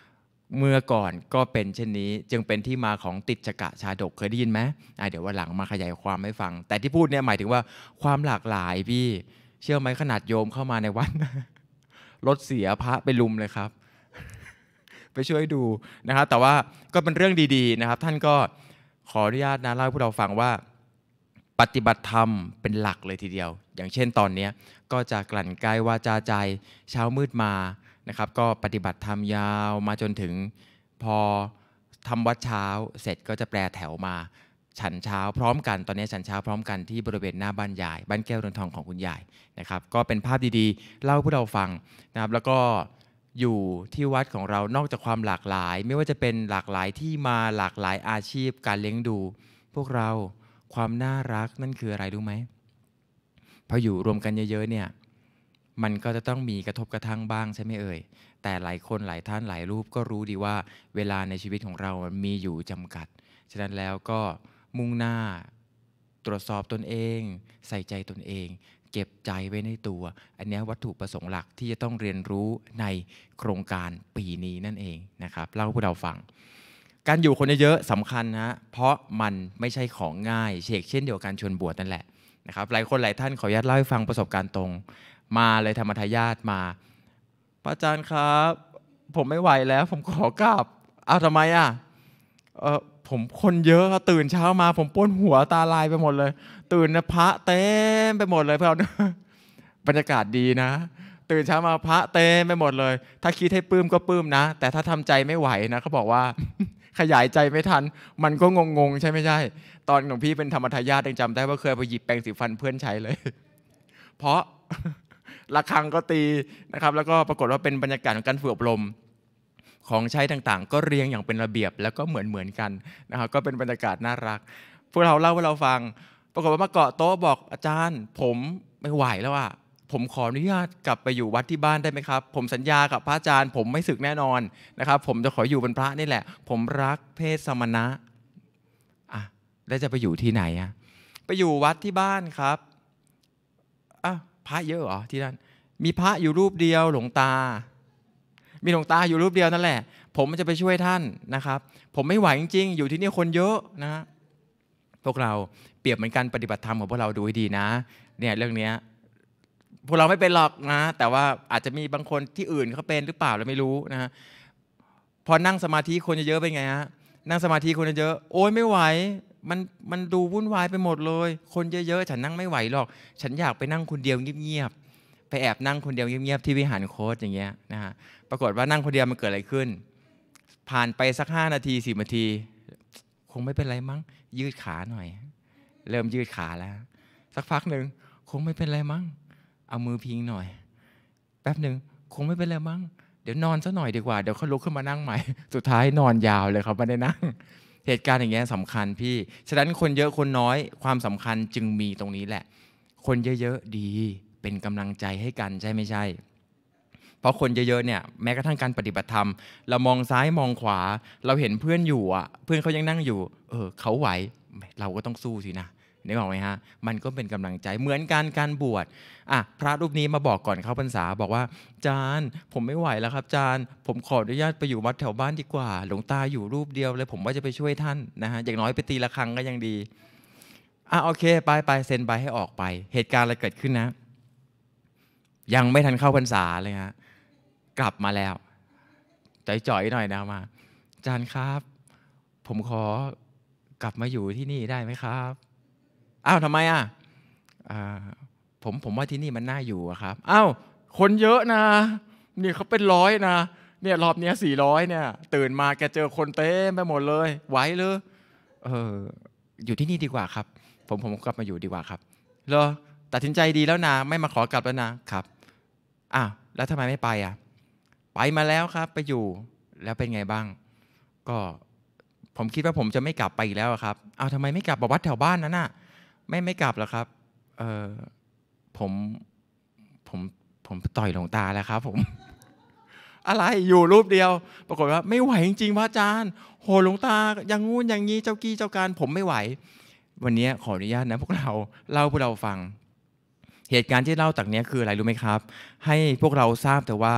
เมื่อก่อนก็เป็นเช่นนี้จึงเป็นที่มาของติจกะชาดกเคยได้ยินไหมอ่ะเดี๋ยววันหลังมาขยายความให้ฟังแต่ที่พูดเนี่ยหมายถึงว่าความหลากหลายพี่เชื่อไหมขนาดโยมเข้ามาในวัด รถเสียพระไปลุมเลยครับ ไปช่วยดูนะครับแต่ว่าก็เป็นเรื่องดีๆนะครับท่านก็ขออนุญาตนะเล่าให้พวกเราฟังว่าปฏิบัติธรรมเป็นหลักเลยทีเดียวอย่างเช่นตอนนี้ก็จะกลั่นกายวาจาใจเช้ามืดมานะครับก็ปฏิบัติธรรมยาวมาจนถึงพอทำวัดเช้าเสร็จก็จะแปรแถวมาฉันเช้าพร้อมกันตอนนี้ฉันเช้าพร้อมกันที่บริเวณหน้าบ้านยายบ้านแก้วเรือนทองของคุณยายนะครับก็เป็นภาพดีๆเล่าให้พวกเราฟังนะครับแล้วก็อยู่ที่วัดของเรานอกจากความหลากหลายไม่ว่าจะเป็นหลากหลายที่มาหลากหลายอาชีพการเลี้ยงดูพวกเราความน่ารักนั่นคืออะไรรู้ไหมพออยู่รวมกันเยอะๆเนี่ยมันก็จะต้องมีกระทบกระทั่งบ้างใช่ไหมเอ่ยแต่หลายคนหลายท่านหลายรูปก็รู้ดีว่าเวลาในชีวิตของเรามันมีอยู่จำกัดฉะนั้นแล้วก็มุ่งหน้าตรวจสอบตนเองใส่ใจตนเองเก็บใจไว้ในตัวอันนี้วัตถุประสงค์หลักที่จะต้องเรียนรู้ในโครงการปีนี้นั่นเองนะครับเล่าให้พวกเราฟังการอยู่คนเยอะๆสำคัญนะเพราะมันไม่ใช่ของง่ายเชกเช่นเดียวกันชวนบวชนั่นแหละนะครับหลายคนหลายท่านขออนุญาตเล่าให้ฟังประสบการณ์ตรงมาเลยธรรมทายาทมาพระอาจารย์ครับผมไม่ไหวแล้วผมขอกลับเอาทำไมอ่ะเออผมคนเยอะตื่นเช้ามาผมปวดหัวตาลายไปหมดเลยตื่นนะพระเต็มไปหมดเลยเพื่อนบรรยากาศดีนะตื่นเช้ามาพระเต็มไปหมดเลยถ้าคิดให้ปลื้มก็ปลื้มนะแต่ถ้าทำใจไม่ไหวนะเขาบอกว่า ขยายใจไม่ทันมันก็งงๆใช่ไม่ใช่ตอนหลวงพี่เป็นธรรมทายาทยังจำได้ว่าเคยไปหยิบแปรงสีฟันเพื่อนใช้เลย เพราะ ระฆังก็ตีนะครับแล้วก็ปรากฏว่าเป็นบรรยากาศของการฝึกอบรมของใช้ต่างๆก็เรียงอย่างเป็นระเบียบแล้วก็เหมือนเหมือนกันนะครับก็เป็นบรรยากาศน่ารักพวกเราเล่าให้เราฟังปรากฏว่ามาเกาะโต๊ะบอกอาจารย์ผมไม่ไหวแล้วอ่ะผมขออนุญาตกลับไปอยู่วัดที่บ้านได้ไหมครับผมสัญญากับพระอาจารย์ผมไม่สึกแน่นอนนะครับผมจะขออยู่เป็นพระนี่แหละผมรักเพศสมณะอ่ะแล้วจะไปอยู่ที่ไหนอ่ะไปอยู่วัดที่บ้านครับอ่ะพระเยอะเหรอที่นั่นมีพระอยู่รูปเดียวหลวงตามีหลวงตาอยู่รูปเดียวนั่นแหละผมจะไปช่วยท่านนะครับผมไม่ไหวจริงๆอยู่ที่นี่คนเยอะนะพวกเราเปรียบเหมือนการปฏิบัติธรรมของพวกเราดูให้ดีนะเนี่ยเรื่องนี้พวกเราไม่เป็นหรอกนะแต่ว่าอาจจะมีบางคนที่อื่นเขาเป็นหรือเปล่าเราไม่รู้นะพอนั่งสมาธิคนเยอะๆเป็นไงฮะนั่งสมาธิคนเยอะโอ๊ยไม่ไหวมันมันดูวุ่นวายไปหมดเลยคนเยอะๆฉันนั่งไม่ไหวหรอกฉันอยากไปนั่งคนเดียวเงียบๆไปแอบนั่งคนเดียวเงียบๆที่วิหารโค้ชอย่างเงี้ยนะฮะปรากฏว่านั่งคนเดียวมันเกิดอะไรขึ้นผ่านไปสักห้านาทีสิบนาทีคงไม่เป็นไรมั้งยืดขาหน่อยเริ่มยืดขาแล้วสักพักหนึ่งคงไม่เป็นไรมั้งเอามือพิงหน่อยแป๊บหนึ่งคงไม่เป็นไรมั้งเดี๋ยวนอนซะหน่อยดีกว่าเดี๋ยวเขาลุกขึ้นมานั่งใหม่สุดท้ายนอนยาวเลยครับไม่ได้นั่งเหตุการณ์อย่างเงี้ยสำคัญพี่ฉะนั้นคนเยอะคนน้อยความสำคัญจึงมีตรงนี้แหละคนเยอะๆดีเป็นกำลังใจให้กันใช่ไม่ใช่เพราะคนเยอะๆเนี่ยแม้กระทั่งการปฏิบัติธรรมเรามองซ้ายมองขวาเราเห็นเพื่อนอยู่อ่ะเพื่อนเขายังนั่งอยู่เออเขาไหวเราก็ต้องสู้สินะนึกออกไหมฮะมันก็เป็นกำลังใจเหมือนกันการบวชอ่ะพระรูปนี้มาบอกก่อนเข้าพรรษาบอกว่าอาจารย์ผมไม่ไหวแล้วครับอาจารย์ผมขออนุญาตไปอยู่วัดแถวบ้านดีกว่าหลวงตาอยู่รูปเดียวเลยผมว่าจะไปช่วยท่านนะฮะอย่างน้อยไปตีระฆังก็ยังดีอ่ะโอเคไปไปเซ็นใบให้ออกไปเหตุการณ์อะไรเกิดขึ้นนะยังไม่ทันเข้าพรรษาเลยฮะกลับมาแล้วจ่อยๆหน่อยนะมาอาจารย์ครับผมขอกลับมาอยู่ที่นี่ได้ไหมครับอ้าวทำไมอ่ะผมผมว่าที่นี่มันน่าอยู่อะครับอ้าวคนเยอะนะนี่เขาเป็นร้อยนะเนี่ยรอบนี้สี่ร้อยเนี่ยตื่นมาแกเจอคนเต็มไปหมดเลยไหวเลยเอออยู่ที่นี่ดีกว่าครับผมผมกลับมาอยู่ดีกว่าครับเหรอตัดสินใจดีแล้วนะไม่มาขอกลับแล้วนะครับอ้าวแล้วทำไมไม่ไปอ่ะไปมาแล้วครับไปอยู่แล้วเป็นไงบ้างก็ผมคิดว่าผมจะไม่กลับไปอีกแล้วครับอ้าวทำไมไม่กลับวัดแถวบ้านนั้นน่ะไม่ไม่กลับหรอครับเออผมผมผมต่อยหลวงตาแล้วครับผม อะไรอยู่รูปเดียวปรากฏว่าไม่ไหวจริงๆพระอาจารย์โหหลวงตาอย่างงู้นอย่างงี้เจ้ากี้เจ้าการผมไม่ไหววันนี้ขออนุญาตนะพวกเราเล่าพวกเราฟังเหตุการณ์ที่เล่าจากนี้คืออะไรรู้ไหมครับให้พวกเราทราบแต่ว่า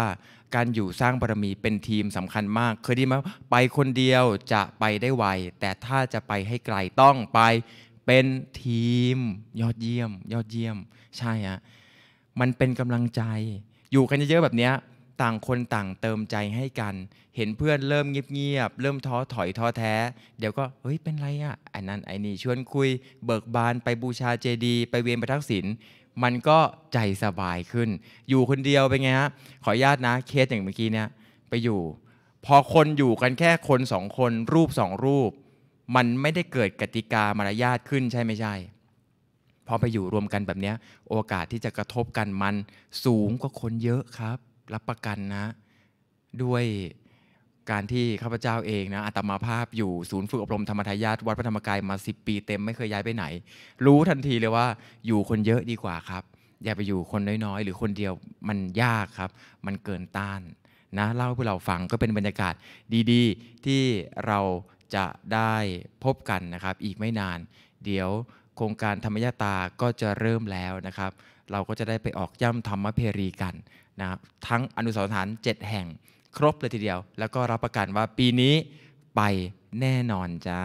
การอยู่สร้างบารมีเป็นทีมสำคัญมากเคยได้ไหมไปคนเดียวจะไปได้ไวแต่ถ้าจะไปให้ไกลต้องไปเป็นทีมยอดเยี่ยมยอดเยี่ยมใช่ฮะมันเป็นกำลังใจอยู่กันเยอะๆแบบเนี้ยต่างคนต่างเติมใจให้กันเห็นเพื่อนเริ่มเงียบๆเริ่มท้อถอยท้อแท้เดี๋ยวก็เฮ้ยเป็นไรอ่ะไอ้นั่นไอ้นี่ชวนคุยเบิกบานไปบูชาเจดีย์ไปเวียนประทักษิณมันก็ใจสบายขึ้นอยู่คนเดียวเป็นไงฮะขออนุญาตนะเคสอย่างเมื่อกี้เนี่ยไปอยู่พอคนอยู่กันแค่คนสองคนรูปสองรูปมันไม่ได้เกิดกติกามารยาทขึ้นใช่ไม่ใช่พอไปอยู่รวมกันแบบนี้โอกาสที่จะกระทบกันมันสูงกว่าคนเยอะครับรับประกันนะด้วยการที่ข้าพเจ้าเองนะอาตมาภาพอยู่ศูนย์ฝึกอบรมธรรมทายาทวัดพระธรรมกายมาสิบปีเต็มไม่เคยย้ายไปไหนรู้ทันทีเลยว่าอยู่คนเยอะดีกว่าครับอย่าไปอยู่คนน้อยๆหรือคนเดียวมันยากครับมันเกินต้านนะเล่าให้พวกเราฟังก็เป็นบรรยากาศดีๆที่เราจะได้พบกันนะครับอีกไม่นานเดี๋ยวโครงการธรรมยตาก็จะเริ่มแล้วนะครับเราก็จะได้ไปออกย่ำธรรมเพรีกันนะครับทั้งอนุสาวรณ์สถานเจ็ดแห่งครบเลยทีเดียวแล้วก็รับประกันว่าปีนี้ไปแน่นอนจ้า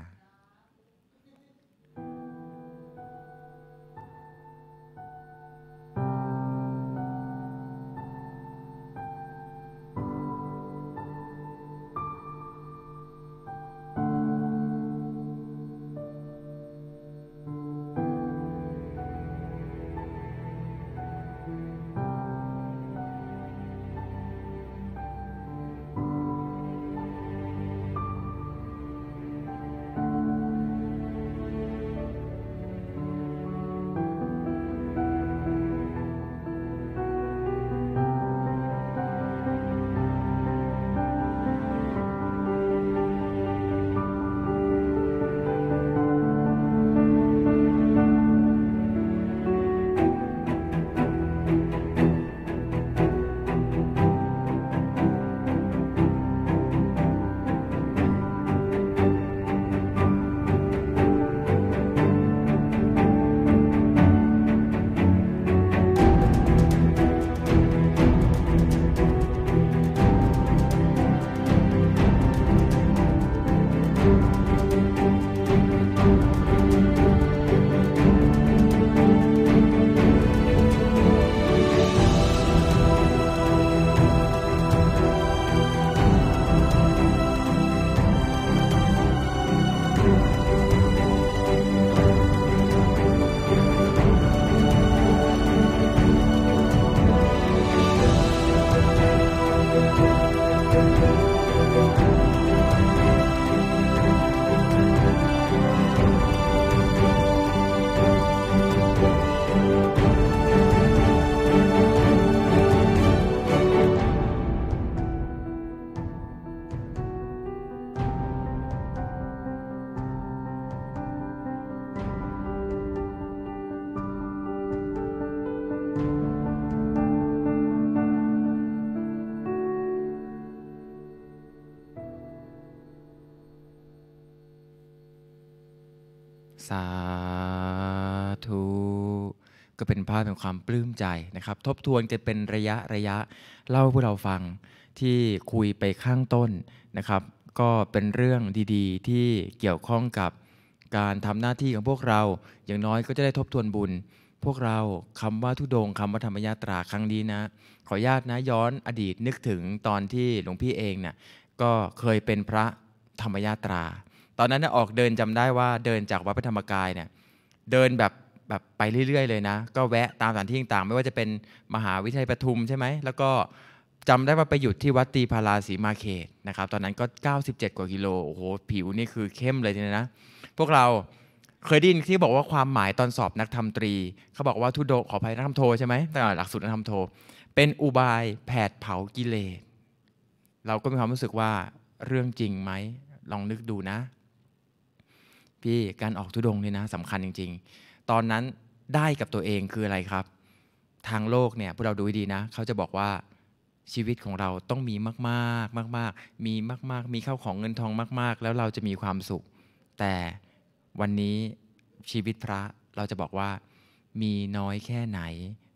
สาธุก็เป็นภาพแห่งความปลื้มใจนะครับทบทวนกันเป็นระยะระยะเล่าให้พวกเราฟังที่คุยไปข้างต้นนะครับก็เป็นเรื่องดีๆที่เกี่ยวข้องกับการทำหน้าที่ของพวกเราอย่างน้อยก็จะได้ทบทวนบุญพวกเราคำว่าธุดงค์คำว่าธรรมยาตราครั้งนี้นะขออนุญาตนะย้อนอดีตนึกถึงตอนที่หลวงพี่เองเนี่ยก็เคยเป็นพระธรรมยาตราตอนนั้นเนี่ยออกเดินจำได้ว่าเดินจากวัดพระธรรมกายเนี่ยเดินแบบแบบไปเรื่อยๆเลยนะก็แวะตามสถานที่ต่างๆไม่ว่าจะเป็นมหาวิทยาลัยปทุมใช่ไหมแล้วก็จำได้ว่าไปหยุดที่วัดตรีพาราศรีมาเขตนะครับตอนนั้นก็เก้าสิบเจ็ดกว่ากิโลโอ้โหผิวนี่คือเข้มเลยทีเดียวนะพวกเราเคยได้ยินที่บอกว่าความหมายตอนสอบนักธรรมตรีเขาบอกว่าทุดงขออภัยนักธรรมโทใช่ไหมแต่หลักสูตรนักธรรมโทเป็นอุบายแผดเผากิเลสเราก็มีความรู้สึกว่าเรื่องจริงไหมลองนึกดูนะพี่การออกธุดงค์นี่นะสำคัญจริงๆตอนนั้นได้กับตัวเองคืออะไรครับทางโลกเนี่ยพวกเราดูดีนะเขาจะบอกว่าชีวิตของเราต้องมีมากๆมากๆมีมากๆมีข้าวของเงินทองมากๆแล้วเราจะมีความสุขแต่วันนี้ชีวิตพระเราจะบอกว่ามีน้อยแค่ไหน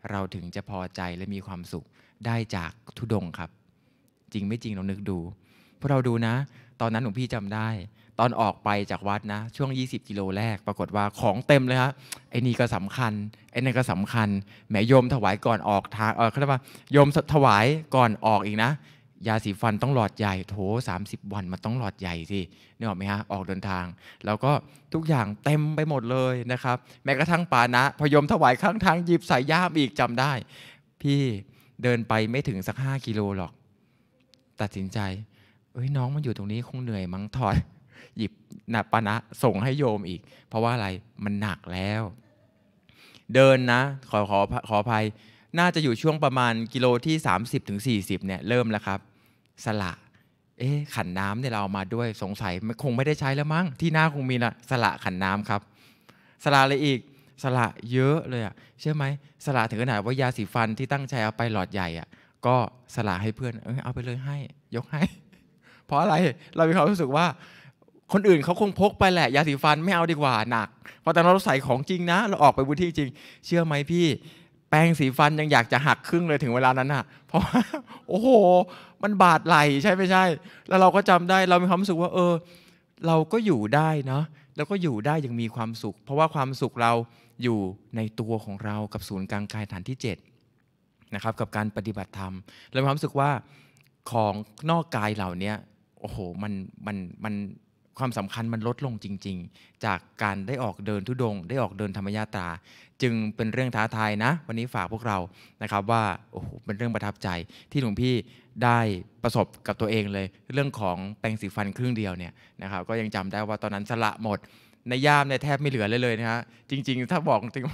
เราถึงจะพอใจและมีความสุขได้จากธุดงค์ครับจริงไม่จริงเรานึกดูพวกเราดูนะตอนนั้นหลวงพี่จำได้ตอนออกไปจากวัดนะช่วงยี่สิบกิโลแรกปรากฏว่าของเต็มเลยครับไอ้นี่ก็สำคัญไอ้นั่นก็สำคัญแหมโยมถวายก่อนออกทางเออเขาเรียกว่าโยมถวายก่อนออกอีกนะยาสีฟันต้องหลอดใหญ่โถสามสิบวันมันต้องหลอดใหญ่สินึกออกไหมฮะออกเดินทางแล้วก็ทุกอย่างเต็มไปหมดเลยนะครับแม้กระทั่งปานะพอยมถวายข้างทางหยิบใส่ย่ามอีกจำได้พี่เดินไปไม่ถึงสักห้ากิโลหรอกตัดสินใจเอ้ยน้องมันอยู่ตรงนี้คงเหนื่อยมั้งถอดหยิบนะปานะส่งให้โยมอีกเพราะว่าอะไรมันหนักแล้วเดินนะขอขอขออภัยน่าจะอยู่ช่วงประมาณกิโลที่ สามสิบถึงสี่สิบ เนี่ยเริ่มแล้วครับสละเอ๊ะขันน้ำเนี่ยเราเอามาด้วยสงสัยคงไม่ได้ใช้แล้วมั้งที่หน้าคงมีนะสละขันน้ำครับสละอะไรอีกสละเยอะเลยอะเชื่อไหมสละถึงขนาดว่ายาสีฟันที่ตั้งใจเอาไปหลอดใหญ่อะก็สละให้เพื่อนเออเอาไปเลยให้ยกให้เพราะอะไรเรามีความรู้สึกว่าคนอื่นเขาคงพกไปแหละยาสีฟันไม่เอาดีกว่าหนักเพราะแต่เราใส่ของจริงนะเราออกไปบูธที่จริงเชื่อไหมพี่แปรงสีฟันยังอยากจะหักครึ่งเลยถึงเวลานั้นอ่ะเพราะว่าโอ้โหมันบาดไหลใช่ไม่ใช่แล้วเราก็จำได้เรามีความรู้สึกว่าเออเราก็อยู่ได้เนาะแล้วก็อยู่ได้อย่างมีความสุขเพราะว่าความสุขเราอยู่ในตัวของเรากับศูนย์กลางกายฐานที่เจ็ดนะครับกับการปฏิบัติธรรมเรามีความรู้สึกว่าของนอกกายเหล่านี้โอ้โหมันมันมันความสำคัญมันลดลงจริงๆจากการได้ออกเดินธุดงค์ได้ออกเดินธรรมยาตราจึงเป็นเรื่องท้าทายนะวันนี้ฝากพวกเรานะครับว่าโอ้โหเป็นเรื่องประทับใจที่หลวงพี่ได้ประสบกับตัวเองเลยเรื่องของแปรงสีฟันครึ่งเดียวเนี่ยนะครับก็ยังจำได้ว่าตอนนั้นสละหมดในย่ามเนี่ยแทบไม่เหลือเลยเลยนะฮะจริงๆถ้าบอกจริง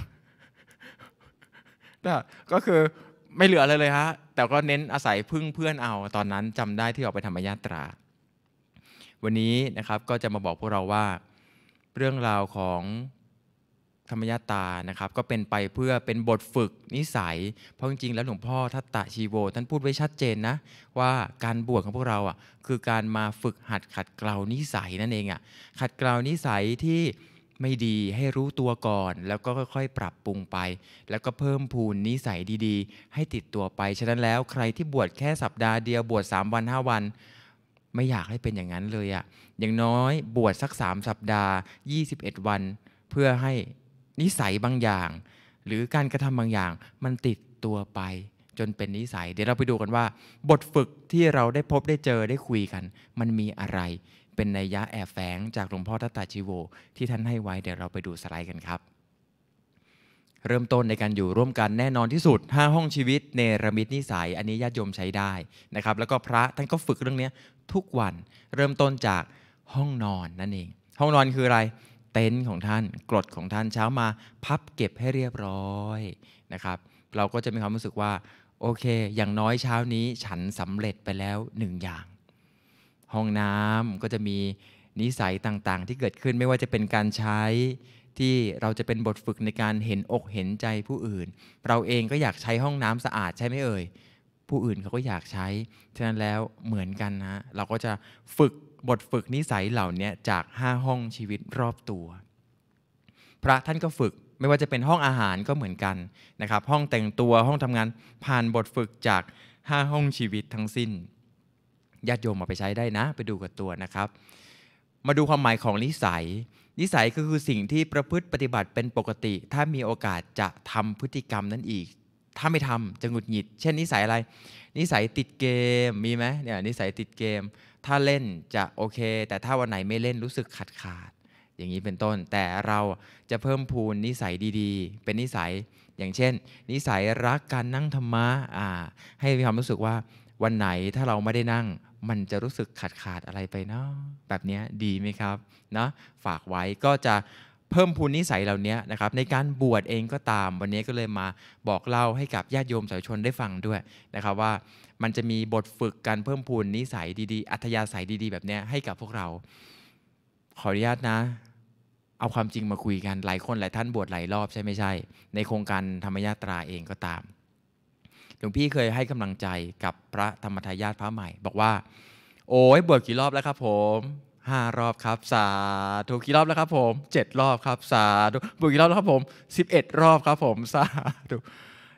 ก็คือไม่เหลือเลยเลยฮะแต่ก็เน้นอาศัยพึ่งเพื่อนเอาตอนนั้นจำได้ที่ออกไปธรรมยาตราวันนี้นะครับก็จะมาบอกพวกเราว่าเรื่องราวของธรรมยตานะครับก็เป็นไปเพื่อเป็นบทฝึกนิสัยเพราะจริงๆแล้วหลวงพ่อทัตตะชีโวท่านพูดไว้ชัดเจนนะว่าการบวชของพวกเราอ่ะคือการมาฝึกหัดขัดเกลานิสัยนั่นเองอ่ะขัดเกลานิสัยที่ไม่ดีให้รู้ตัวก่อนแล้วก็ค่อยๆปรับปรุงไปแล้วก็เพิ่มพูนนิสัยดีๆให้ติดตัวไปฉะนั้นแล้วใครที่บวชแค่สัปดาห์เดียวบวชสามวันห้าวันไม่อยากให้เป็นอย่างนั้นเลยอ่ะอย่างน้อยบวชสักสามสัปดาห์ยี่สิบเอ็ดวันเพื่อให้นิสัยบางอย่างหรือการกระทำบางอย่างมันติดตัวไปจนเป็นนิสัยเดี๋ยวเราไปดูกันว่าบทฝึกที่เราได้พบได้เจอได้คุยกันมันมีอะไรเป็นนัยยะแอบแฝงจากหลวงพ่อทัตตาชีโวที่ท่านให้ไว้เดี๋ยวเราไปดูสไลด์กันครับเริ่มต้นในการอยู่ร่วมกันแน่นอนที่สุดห้าห้องชีวิตเนรมิตนิสัยอันนี้ญาติโยมใช้ได้นะครับแล้วก็พระท่านก็ฝึกเรื่องนี้ทุกวันเริ่มต้นจากห้องนอนนั่นเองห้องนอนคืออะไรเต็นท์ของท่านกรดของท่านเช้ามาพับเก็บให้เรียบร้อยนะครับเราก็จะมีความรู้สึกว่าโอเคอย่างน้อยเช้านี้ฉันสำเร็จไปแล้วหนึ่งอย่างห้องน้ำก็จะมีนิสัยต่างๆที่เกิดขึ้นไม่ว่าจะเป็นการใช้ที่เราจะเป็นบทฝึกในการเห็นอกเห็นใจผู้อื่นเราเองก็อยากใช้ห้องน้ำสะอาดใช่ไหมเอ่ยผู้อื่นเขาก็อยากใช้ฉะนั้นแล้วเหมือนกันนะเราก็จะฝึกบทฝึกนิสัยเหล่านี้จากห้าห้องชีวิตรอบตัวพระท่านก็ฝึกไม่ว่าจะเป็นห้องอาหารก็เหมือนกันนะครับห้องแต่งตัวห้องทำงานผ่านบทฝึกจากห้าห้องชีวิตทั้งสิ้นญาติโยมเอาไปใช้ได้นะไปดูกับตัวนะครับมาดูความหมายของนิสัยนิสัยก็คือสิ่งที่ประพฤติปฏิบัติเป็นปกติถ้ามีโอกาสจะทำพฤติกรรมนั้นอีกถ้าไม่ทำจะหงุดหงิดเช่นนิสัยอะไรนิสัยติดเกมมีไหมเนี่ยนิสัยติดเกมถ้าเล่นจะโอเคแต่ถ้าวันไหนไม่เล่นรู้สึกขาดขาดอย่างนี้เป็นต้นแต่เราจะเพิ่มพูนนิสัยดีๆเป็นนิสัยอย่างเช่นนิสัยรักการนั่งธรรมะอ่าให้มีความรู้สึกว่าวันไหนถ้าเราไม่ได้นั่งมันจะรู้สึกขาดขาดอะไรไปเนาะแบบนี้ดีไหมครับนะฝากไว้ก็จะเพิ่มพูนนิสัยเหล่านี้นะครับในการบวชเองก็ตามวันนี้ก็เลยมาบอกเล่าให้กับญาติโยมสาธุชนได้ฟังด้วยนะครับว่ามันจะมีบทฝึกการเพิ่มพูนนิสัยดีๆอัธยาศัยดีๆแบบนี้ให้กับพวกเราขออนุญาตนะเอาความจริงมาคุยกันหลายคนหลายท่านบวชหลายรอบใช่ไม่ใช่ในโครงการธรรมยาตราเองก็ตามหลวงพี่เคยให้กำลังใจกับพระธรรมทายาทพระใหม่บอกว่าโอ้ยบวชกี่รอบแล้วครับผมห้ารอบครับสาธุกี่รอบแล้วครับผมเจ็ดรอบครับสาธุบวชกี่รอบแล้วครับผมสิบเอ็ดรอบครับผมสาธุ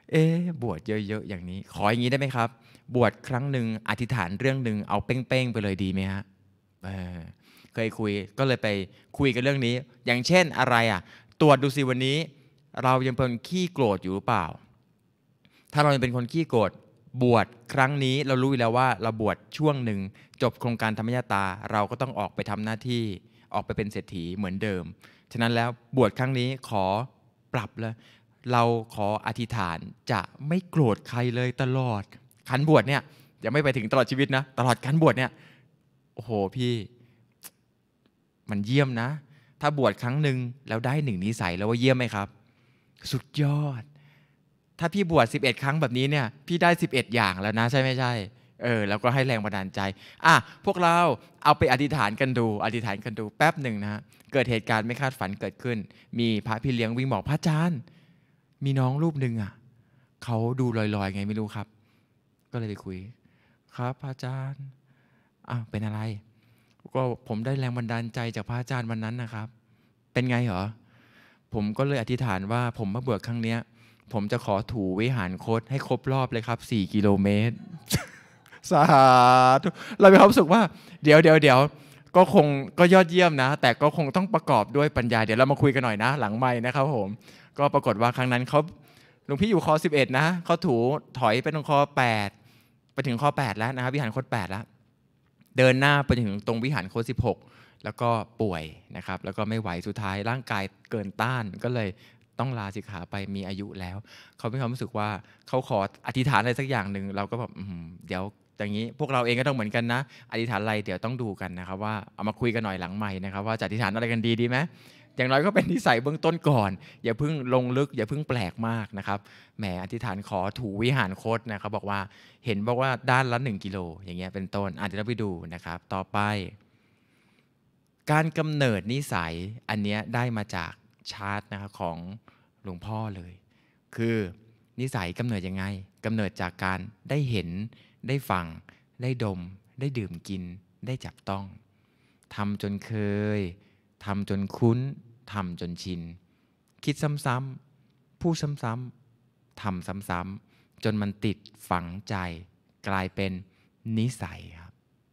เอ๊ะบวชเยอะๆอย่างนี้ขออย่างนี้ได้ไหมครับบวชครั้งหนึ่งอธิษฐานเรื่องหนึ่งเอาเป้งๆไปเลยดีไหมฮะเออเคยคุยก็เลยไปคุยกันเรื่องนี้อย่างเช่นอะไรอ่ะตรวจดูสิวันนี้เรายังเป็นขี้โกรธอยู่หรือเปล่าถ้าเรายังเป็นคนขี้โกรธบวชครั้งนี้เรารู้อยู่แล้วว่าเราบวชช่วงหนึ่งจบโครงการธรรมยตาเราก็ต้องออกไปทำหน้าที่ออกไปเป็นเศรษฐีเหมือนเดิมฉะนั้นแล้วบวชครั้งนี้ขอปรับเลยเราขออธิษฐานจะไม่โกรธใครเลยตลอดขันบวชเนี่ยยังไม่ไปถึงตลอดชีวิตนะตลอดการบวชเนี่ยโอ้โหพี่มันเยี่ยมนะถ้าบวชครั้งหนึ่งแล้วได้หนึ่งนิสัยแล้วว่าเยี่ยมไหมครับสุดยอดถ้าพี่บวชสิบเอ็ดครั้งแบบนี้เนี่ยพี่ได้สิบเอ็ดอย่างแล้วนะใช่ไม่ใช่เออแล้วก็ให้แรงบันดาลใจอ่ะพวกเราเอาไปอธิษฐานกันดูอธิษฐานกันดูแป๊บหนึ่งนะเกิดเหตุการณ์ไม่คาดฝันเกิดขึ้นมีพระพี่เลี้ยงวิ่งบอกพระอาจารย์มีน้องรูปหนึ่งอ่ะเขาดูลอยๆไงไม่รู้ครับก็เลยไปคุยครับพระอาจารย์อ่ะเป็นอะไรก็ผมได้แรงบันดาลใจจากพระอาจารย์วันนั้นนะครับเป็นไงเหรอผมก็เลยอธิษฐานว่าผมมาบวชครั้งเนี้ยผมจะขอถูวิหารโคตให้ครบรอบเลยครับสี่กิโลเมตร สาธุเรามีความรู้สึกว่าเดี๋ยวเดี๋ยวเดี๋ยวก็คงก็ยอดเยี่ยมนะแต่ก็คงต้องประกอบด้วยปัญญาเดี๋ยวเรามาคุยกันหน่อยนะหลังไมค์นะครับผมก็ปรากฏว่าครั้งนั้นเขาหลวงพี่อยู่คอสิบเอ็ดนะเขาถูถอยไปตรงคอแปดไปถึงคอแปดแล้วนะครับวิหารโคตแปดแล้วเดินหน้าไปถึงตรงวิหารโคตสิบหกแล้วก็ป่วยนะครับแล้วก็ไม่ไหวสุดท้ายร่างกายเกินต้านก็เลยต้องลาสิกขาไปมีอายุแล้วเขามีความรู้สึกว่าเขาขออธิษฐานอะไรสักอย่างหนึ่งเราก็แบบเดี๋ยวอย่างนี้พวกเราเองก็ต้องเหมือนกันนะอธิษฐานอะไรเดี๋ยวต้องดูกันนะครับว่าเอามาคุยกันหน่อยหลังใหม่นะครับว่าจะอธิษฐานอะไรกันดีดีไหมอย่างน้อยก็เป็นนิสัยเบื้องต้นก่อนอย่าเพิ่งลงลึกอย่าเพิ่งแปลกมากนะครับแหมอธิษฐานขอถูวิหารโคตนะครับบอกว่าเห็นบอกว่าด้านละหนึ่งกิโลอย่างเงี้ยเป็นต้นอาจจะเราไปดูนะครับต่อไปการกำเนิดนิสัยอันเนี้ยได้มาจากชาร์ตนะครับของหลวงพ่อเลยคือนิสัยกำเนิดยังไงกำเนิดจากการได้เห็นได้ฟังได้ดมได้ดื่มกินได้จับต้องทำจนเคยทำจนคุ้นทำจนชินคิดซ้ำๆพูดซ้ำๆทำซ้ำๆจนมันติดฝังใจกลายเป็นนิสัยครับ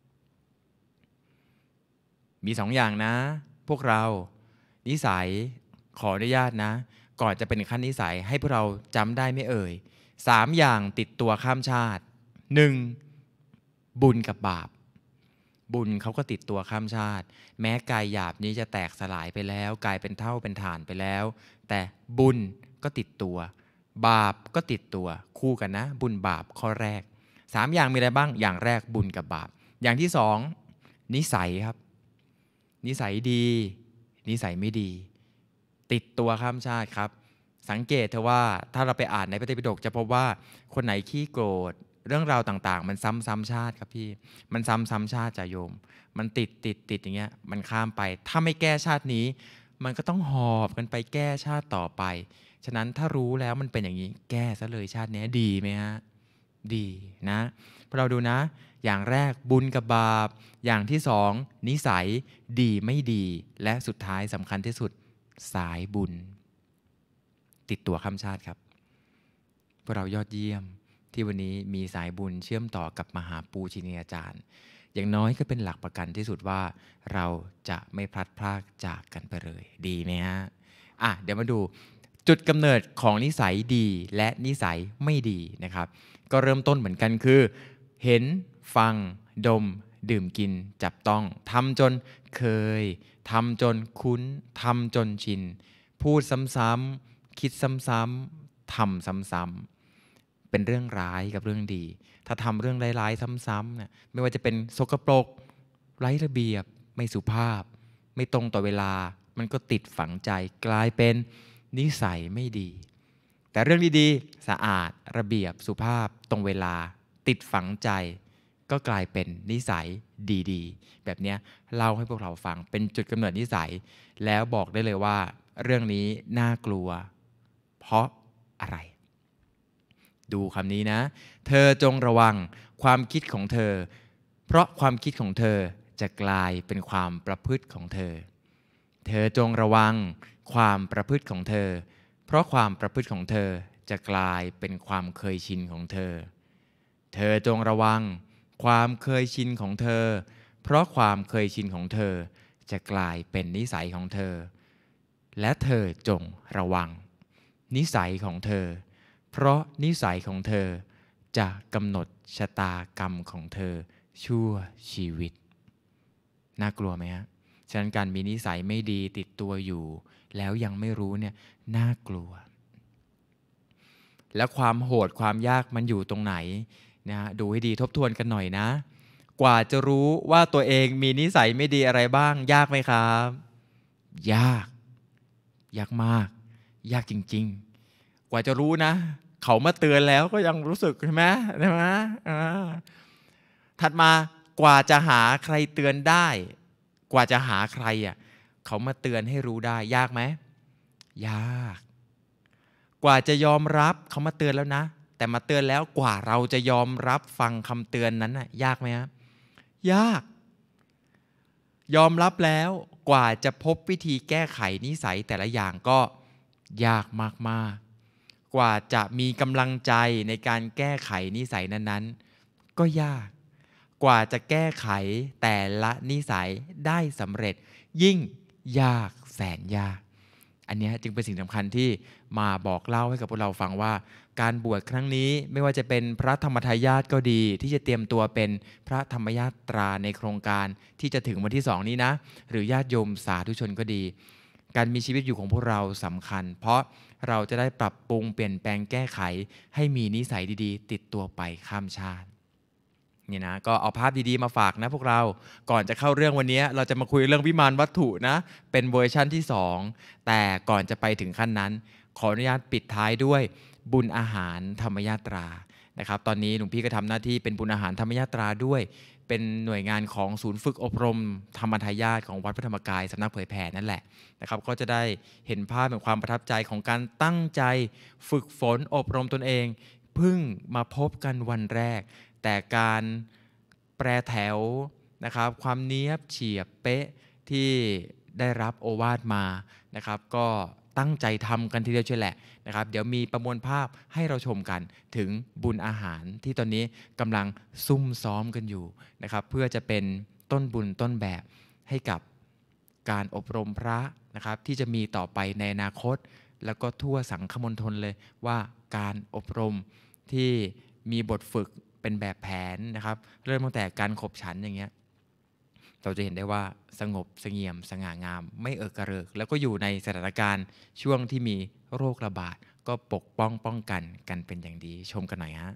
มีสองอย่างนะพวกเรานิสัยขออนุญาตนะก่อนจะเป็นขั้นนิสัยให้พวกเราจำได้ไม่เอ่ยสามอย่างติดตัวข้ามชาติหนึ่งบุญกับบาปบุญเขาก็ติดตัวข้ามชาติแม้กายหยาบนี้จะแตกสลายไปแล้วกลายเป็นเท่าเป็นฐานไปแล้วแต่บุญก็ติดตัวบาปก็ติดตัวคู่กันนะบุญบาปข้อแรกสามอย่างมีอะไรบ้างอย่างแรกบุญกับบาปอย่างที่สองนิสัยครับนิสัยดีนิสัยไม่ดีติดตัวข้ามชาติครับสังเกตเถอะว่าถ้าเราไปอ่านในพระไตรปิฎกจะพบว่าคนไหนขี้โกรธเรื่องราวต่างๆมันซ้ำซ้ำชาติครับพี่มันซ้ำซ้ำชาติจ่าโยมมันติดติดติดอย่างเงี้ยมันข้ามไปถ้าไม่แก้ชาตินี้มันก็ต้องหอบกันไปแก้ชาติต่อไปฉะนั้นถ้ารู้แล้วมันเป็นอย่างนี้แก้ซะเลยชาตินี้ดีไหมฮะดีนะพวกเราดูนะอย่างแรกบุญกับบาปอย่างที่สองนิสัยดีไม่ดีและสุดท้ายสำคัญที่สุดสายบุญติดตัวข้ามชาติครับพวกเรายอดเยี่ยมที่วันนี้มีสายบุญเชื่อมต่อกับมหาปูชนียาจารย์อย่างน้อยก็เป็นหลักประกันที่สุดว่าเราจะไม่พลัดพรากจากกันไปเลยดีไหมฮะอ่ะเดี๋ยวมาดูจุดกำเนิดของนิสัยดีและนิสัยไม่ดีนะครับก็เริ่มต้นเหมือนกันคือเห็นฟังดมดื่มกินจับต้องทำจนเคยทำจนคุ้นทำจนชินพูดซ้ำๆคิดซ้ำๆทำซ้ำๆเป็นเรื่องร้ายกับเรื่องดีถ้าทำเรื่องร้ายๆซ้ำๆเนี่ยไม่ว่าจะเป็นสกปรกไร้ระเบียบไม่สุภาพไม่ตรงต่อเวลามันก็ติดฝังใจกลายเป็นนิสัยไม่ดีแต่เรื่องดีๆสะอาดระเบียบสุภาพตรงเวลาติดฝังใจก็กลายเป็นนิสัยดีๆแบบนี้เล่าให้พวกเราฟังเป็นจุดกำเนิดนิสัยแล้วบอกได้เลยว่าเรื่องนี้น่ากลัวเพราะอะไรดูคำนี้นะเธอจงระวังความคิดของเธอเพราะความคิดของเธอจะกลายเป็นความประพฤติของเธอเธอจงระวังความประพฤติของเธอเพราะความประพฤติของเธอจะกลายเป็นความเคยชินของเธอเธอจงระวังความเคยชินของเธอเพราะความเคยชินของเธอจะกลายเป็นนิสัยของเธอและเธอจงระวังนิสัยของเธอเพราะนิสัยของเธอจะกำหนดชะตากรรมของเธอชั่วชีวิตน่ากลัวไหมฮะฉะนั้นการมีนิสัยไม่ดีติดตัวอยู่แล้วยังไม่รู้เนี่ยน่ากลัวและความโหดความยากมันอยู่ตรงไหนนะฮะดูให้ดีทบทวนกันหน่อยนะกว่าจะรู้ว่าตัวเองมีนิสัยไม่ดีอะไรบ้างยากไหมครับยากยากมากยากจริงๆกว่าจะรู้นะเขามาเตือนแล้วก็ยังรู้สึกใช่ไหมใช่ไหมถัดมากว่าจะหาใครเตือนได้กว่าจะหาใครอ่ะเขามาเตือนให้รู้ได้ยากไหมยากกว่าจะยอมรับเขามาเตือนแล้วนะแต่มาเตือนแล้วกว่าเราจะยอมรับฟังคำเตือนนั้นน่ะยากไหมครับยากยอมรับแล้วกว่าจะพบวิธีแก้ไขนิสัยแต่ละอย่างก็ยากมากๆกว่าจะมีกำลังใจในการแก้ไขนิสัยนั้นๆก็ยากกว่าจะแก้ไขแต่ละนิสัยได้สำเร็จยิ่งยากแสนยากอันนี้จึงเป็นสิ่งสำคัญที่มาบอกเล่าให้กับพวกเราฟังว่าการบวชครั้งนี้ไม่ว่าจะเป็นพระธรรมทายาทก็ดีที่จะเตรียมตัวเป็นพระธรรมยาตราในโครงการที่จะถึงวันที่สองนี้นะหรือญาติโยมสาธุชนก็ดีการมีชีวิตอยู่ของพวกเราสำคัญเพราะเราจะได้ปรับปรุงเปลี่ยนแปลงแก้ไขให้มีนิสัยดีๆติดตัวไปข้ามชาตินี่นะก็เอาภาพดีๆมาฝากนะพวกเราก่อนจะเข้าเรื่องวันนี้เราจะมาคุยเรื่องวิมานวัตถุนะเป็นเวอร์ชั่นที่สองแต่ก่อนจะไปถึงขั้นนั้นขออนุญาตปิดท้ายด้วยบุญอาหารธรรมยาตรานะครับตอนนี้หลวงพี่ก็ทำหน้าที่เป็นบุญอาหารธรรมยาตราด้วยเป็นหน่วยงานของศูนย์ฝึกอบรมธรรมทายาทของวัดพระธรรมกายสำนักเผยแผ่นั่นแหละนะครับก็จะได้เห็นภาพแห่งความประทับใจของการตั้งใจฝึกฝนอบรมตนเองเพิ่งมาพบกันวันแรกแต่การแปรแถวนะครับความเนียบเฉียบเป๊ะที่ได้รับโอวาทมานะครับก็ตั้งใจทำกันทีเดียวเชียวแหละนะครับเดี๋ยวมีประมวลภาพให้เราชมกันถึงบุญอาหารที่ตอนนี้กำลังซุ่มซ้อมกันอยู่นะครับเพื่อจะเป็นต้นบุญต้นแบบให้กับการอบรมพระนะครับที่จะมีต่อไปในอนาคตแล้วก็ทั่วสังคมณฑลเลยว่าการอบรมที่มีบทฝึกเป็นแบบแผนนะครับเริ่มตั้งแต่การขบฉันอย่างเงี้ยเราจะเห็นได้ว่าสงบเสงี่ยมสง่างามไม่เอิกกระเริกแล้วก็อยู่ในสถานการณ์ช่วงที่มีโรคระบาดก็ปกป้องป้องกันกันเป็นอย่างดีชมกันหน่อยฮะ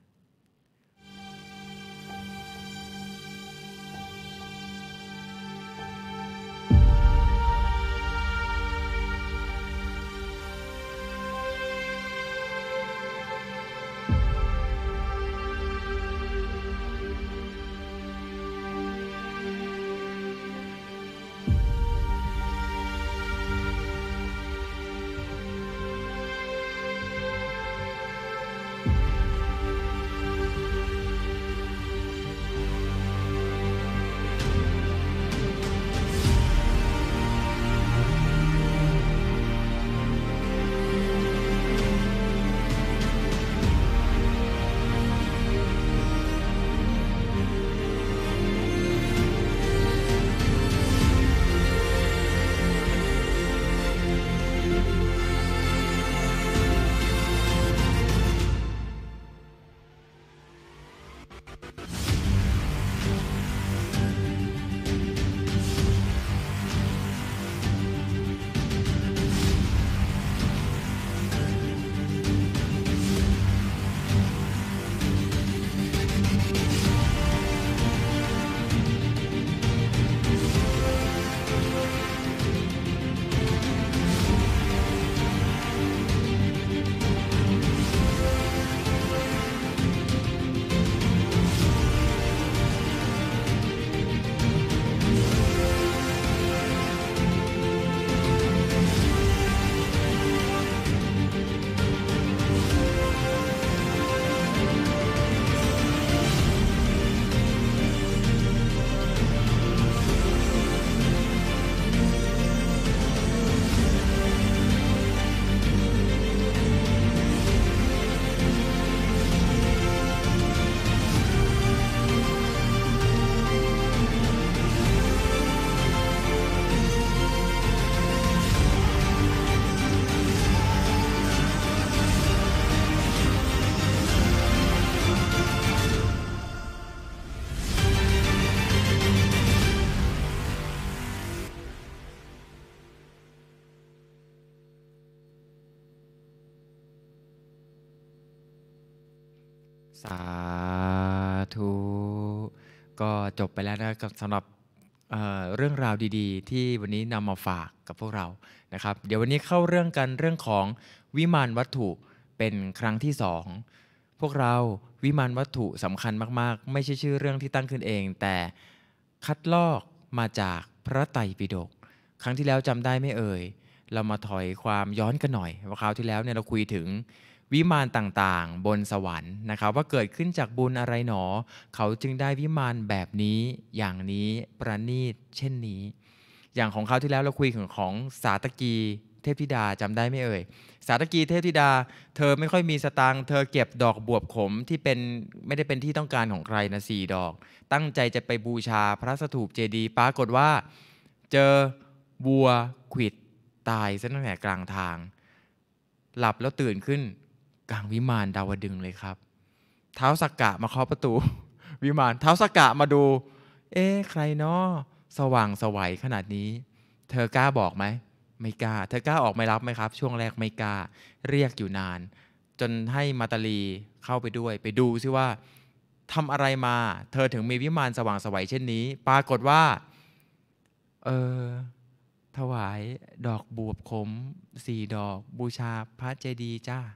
สาธุก็จบไปแล้วนะกับสำหรับเอ่อเรื่องราวดีๆ ที่วันนี้นำมาฝากกับพวกเรานะครับ เดี๋ยววันนี้เข้าเรื่องกันเรื่องของวิมานวัตถุเป็นครั้งที่สองพวกเราวิมานวัตถุสำคัญมากๆไม่ใช่ชื่อเรื่องที่ตั้งขึ้นเอง แต่คัดลอกมาจากพระไตรปิฎกครั้งที่แล้วจำได้ไม่เอ่ยเรามาถอยความย้อนกันหน่อยว่าคราวที่แล้วเนี่ยเราคุยถึงวิมานต่างๆบนสวรรค์นะครับว่าเกิดขึ้นจากบุญอะไรหนอเขาจึงได้วิมานแบบนี้อย่างนี้ประณีตเช่นนี้อย่างของคราวที่แล้วเราคุยถึงของสาตกีเทพธิดาจำได้ไม่เอ่ยสาตกีเทพธิดาเธอไม่ค่อยมีสตางค์เธอเก็บดอกบวบขมที่เป็นไม่ได้เป็นที่ต้องการของใครนะสี่ดอกตั้งใจจะไปบูชาพระสถูปเจดีย์ปรากฏว่าเจอวัวขวิดตายซะตั้งแต่กลางทางหลับแล้วตื่นขึ้นกลางวิมานดาวดึงส์เลยครับท้าวสักกะมาเคาะประตู วิมานท้าวสักกะมาดูเอ๊ะใครเนาะสว่างไสวขนาดนี้เธอกล้าบอกไหมไม่กล้าเธอกล้าออกไม่รับไหมครับช่วงแรกไม่กล้าเรียกอยู่นานจนให้มาตาลีเข้าไปด้วยไปดูซิว่าทำอะไรมาเธอถึงมีวิมานสว่างไสวเช่นนี้ปรากฏว่าเออถวายดอกบวบขมสี่ดอกบูชาพระเจดีย์จ้า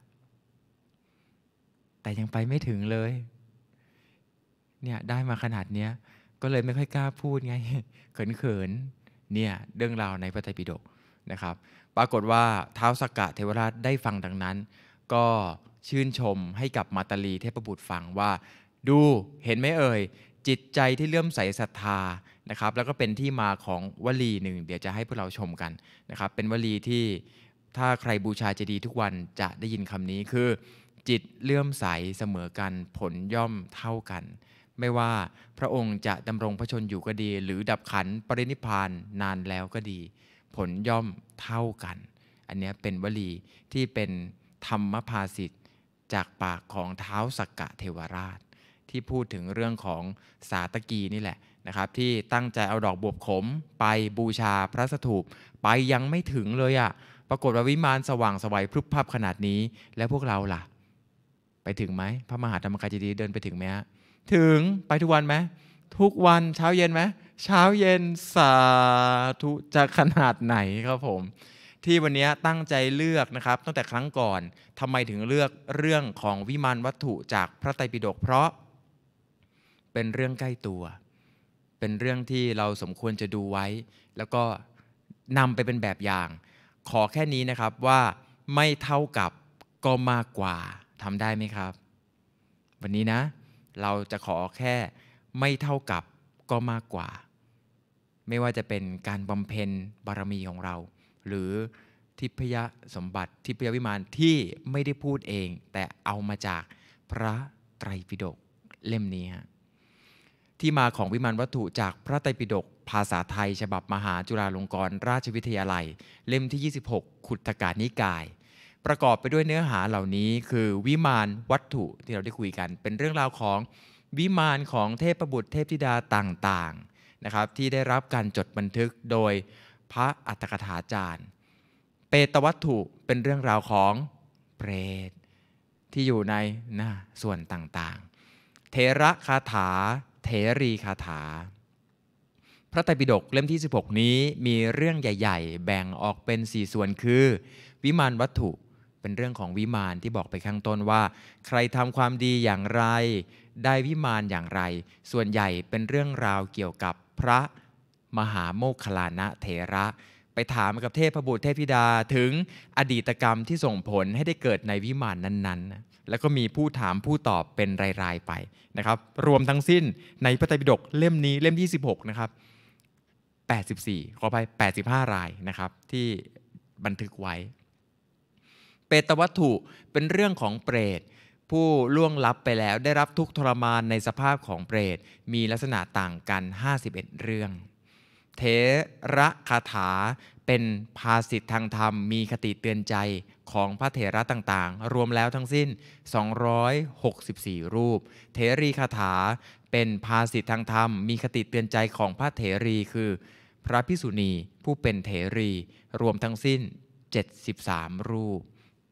แต่ยังไปไม่ถึงเลยเนี่ยได้มาขนาดเนี้ยก็เลยไม่ค่อยกล้าพูดไง เขินๆเนี่ยเรื่องราวในพระไตรปิฎกนะครับปรากฏว่าท้าวสักกะเทวราชได้ฟังดังนั้นก็ชื่นชมให้กับมาตาลีเทพบุตรฟังว่าดูเห็นไหมเอ่ยจิตใจที่เลื่อมใสศรัทธานะครับแล้วก็เป็นที่มาของวลีหนึ่งเดี๋ยวจะให้พวกเราชมกันนะครับเป็นวลีที่ถ้าใครบูชาเจดีย์ทุกวันจะได้ยินคำนี้คือจิตเลื่อมใสเสมอกันผลย่อมเท่ากันไม่ว่าพระองค์จะดำรงพระชนอยู่ก็ดีหรือดับขันปรินิพพานนานแล้วก็ดีผลย่อมเท่ากันอันนี้เป็นวลีที่เป็นธรรมภาษิตจากปากของท้าวสักกะเทวราชที่พูดถึงเรื่องของสาตกีนี่แหละนะครับที่ตั้งใจเอาดอกบวบขมไปบูชาพระสถูปไปยังไม่ถึงเลยอะปรากฏว่าวิมานสว่างไสวพรึบพรับขนาดนี้แล้วพวกเราล่ะไปถึงไหมพระมหาธรรมกายเจดีย์เดินไปถึงไหมฮะถึงไปทุกวันไหมทุกวันเช้าเย็นไหมเช้าเย็นสาธุจะขนาดไหนครับผมที่วันนี้ตั้งใจเลือกนะครับตั้งแต่ครั้งก่อนทำไมถึงเลือกเรื่องของวิมานวัตถุจากพระไตรปิฎกเพราะเป็นเรื่องใกล้ตัวเป็นเรื่องที่เราสมควรจะดูไว้แล้วก็นำไปเป็นแบบอย่างขอแค่นี้นะครับว่าไม่เท่ากับก็มากกว่าทำได้ไหมครับวันนี้นะเราจะขอแค่ไม่เท่ากับก็มากกว่าไม่ว่าจะเป็นการบำเพ็ญบารมีของเราหรือทิพยสมบัติทิพยวิมานที่ไม่ได้พูดเองแต่เอามาจากพระไตรปิฎกเล่มนี้ฮะที่มาของวิมานวัตถุจากพระไตรปิฎกภาษาไทยฉบับมหาจุฬาลงกรณราชวิทยาลัยเล่มที่ยี่สิบหกขุทกนิกายประกอบไปด้วยเนื้อหาเหล่านี้คือวิมานวัตถุที่เราได้คุยกันเป็นเรื่องราวของวิมานของเทพบุตรเทพธิดาต่างๆนะครับที่ได้รับการจดบันทึกโดยพระอัตถกถาจารย์เปตวัตถุเป็นเรื่องราวของเปรตที่อยู่ในนะส่วนต่างๆเถระคาถาเถรีคาถาพระไตรปิฎกเล่มที่สิบหกนี้มีเรื่องใหญ่ๆแบ่งออกเป็นสี่ส่วนคือวิมานวัตถุเป็นเรื่องของวิมานที่บอกไปข้างต้นว่าใครทำความดีอย่างไรได้วิมานอย่างไรส่วนใหญ่เป็นเรื่องราวเกี่ยวกับพระมหาโมคคัลลานะเถระไปถามกับเทพบุตรเทพธิดาถึงอดีตกรรมที่ส่งผลให้ได้เกิดในวิมานนั้นๆแล้วก็มีผู้ถามผู้ตอบเป็นรายๆไปนะครับรวมทั้งสิ้นในพระไตรปิฎกเล่มนี้เล่มที่สิบหกนะครับแปดสิบสี่ขอไปแปดสิบห้ารายนะครับที่บันทึกไว้เปตวัตถุเป็นเรื่องของเปรตผู้ล่วงลับไปแล้วได้รับทุกข์ทรมานในสภาพของเปรตมีลักษณะต่างกันห้าสิบเอ็ดเรื่องเถระคาถาเป็นภาษิตทางธรรมมีคติเตือนใจของพระเถระต่างๆรวมแล้วทั้งสิ้นสองร้อยหกสิบสี่รูปเถรีคาถาเป็นภาษิตทางธรรมมีคติเตือนใจของพระเถรีคือพระภิกษุณีผู้เป็นเถรีรวมทั้งสิ้นเจ็ดสิบสามรูป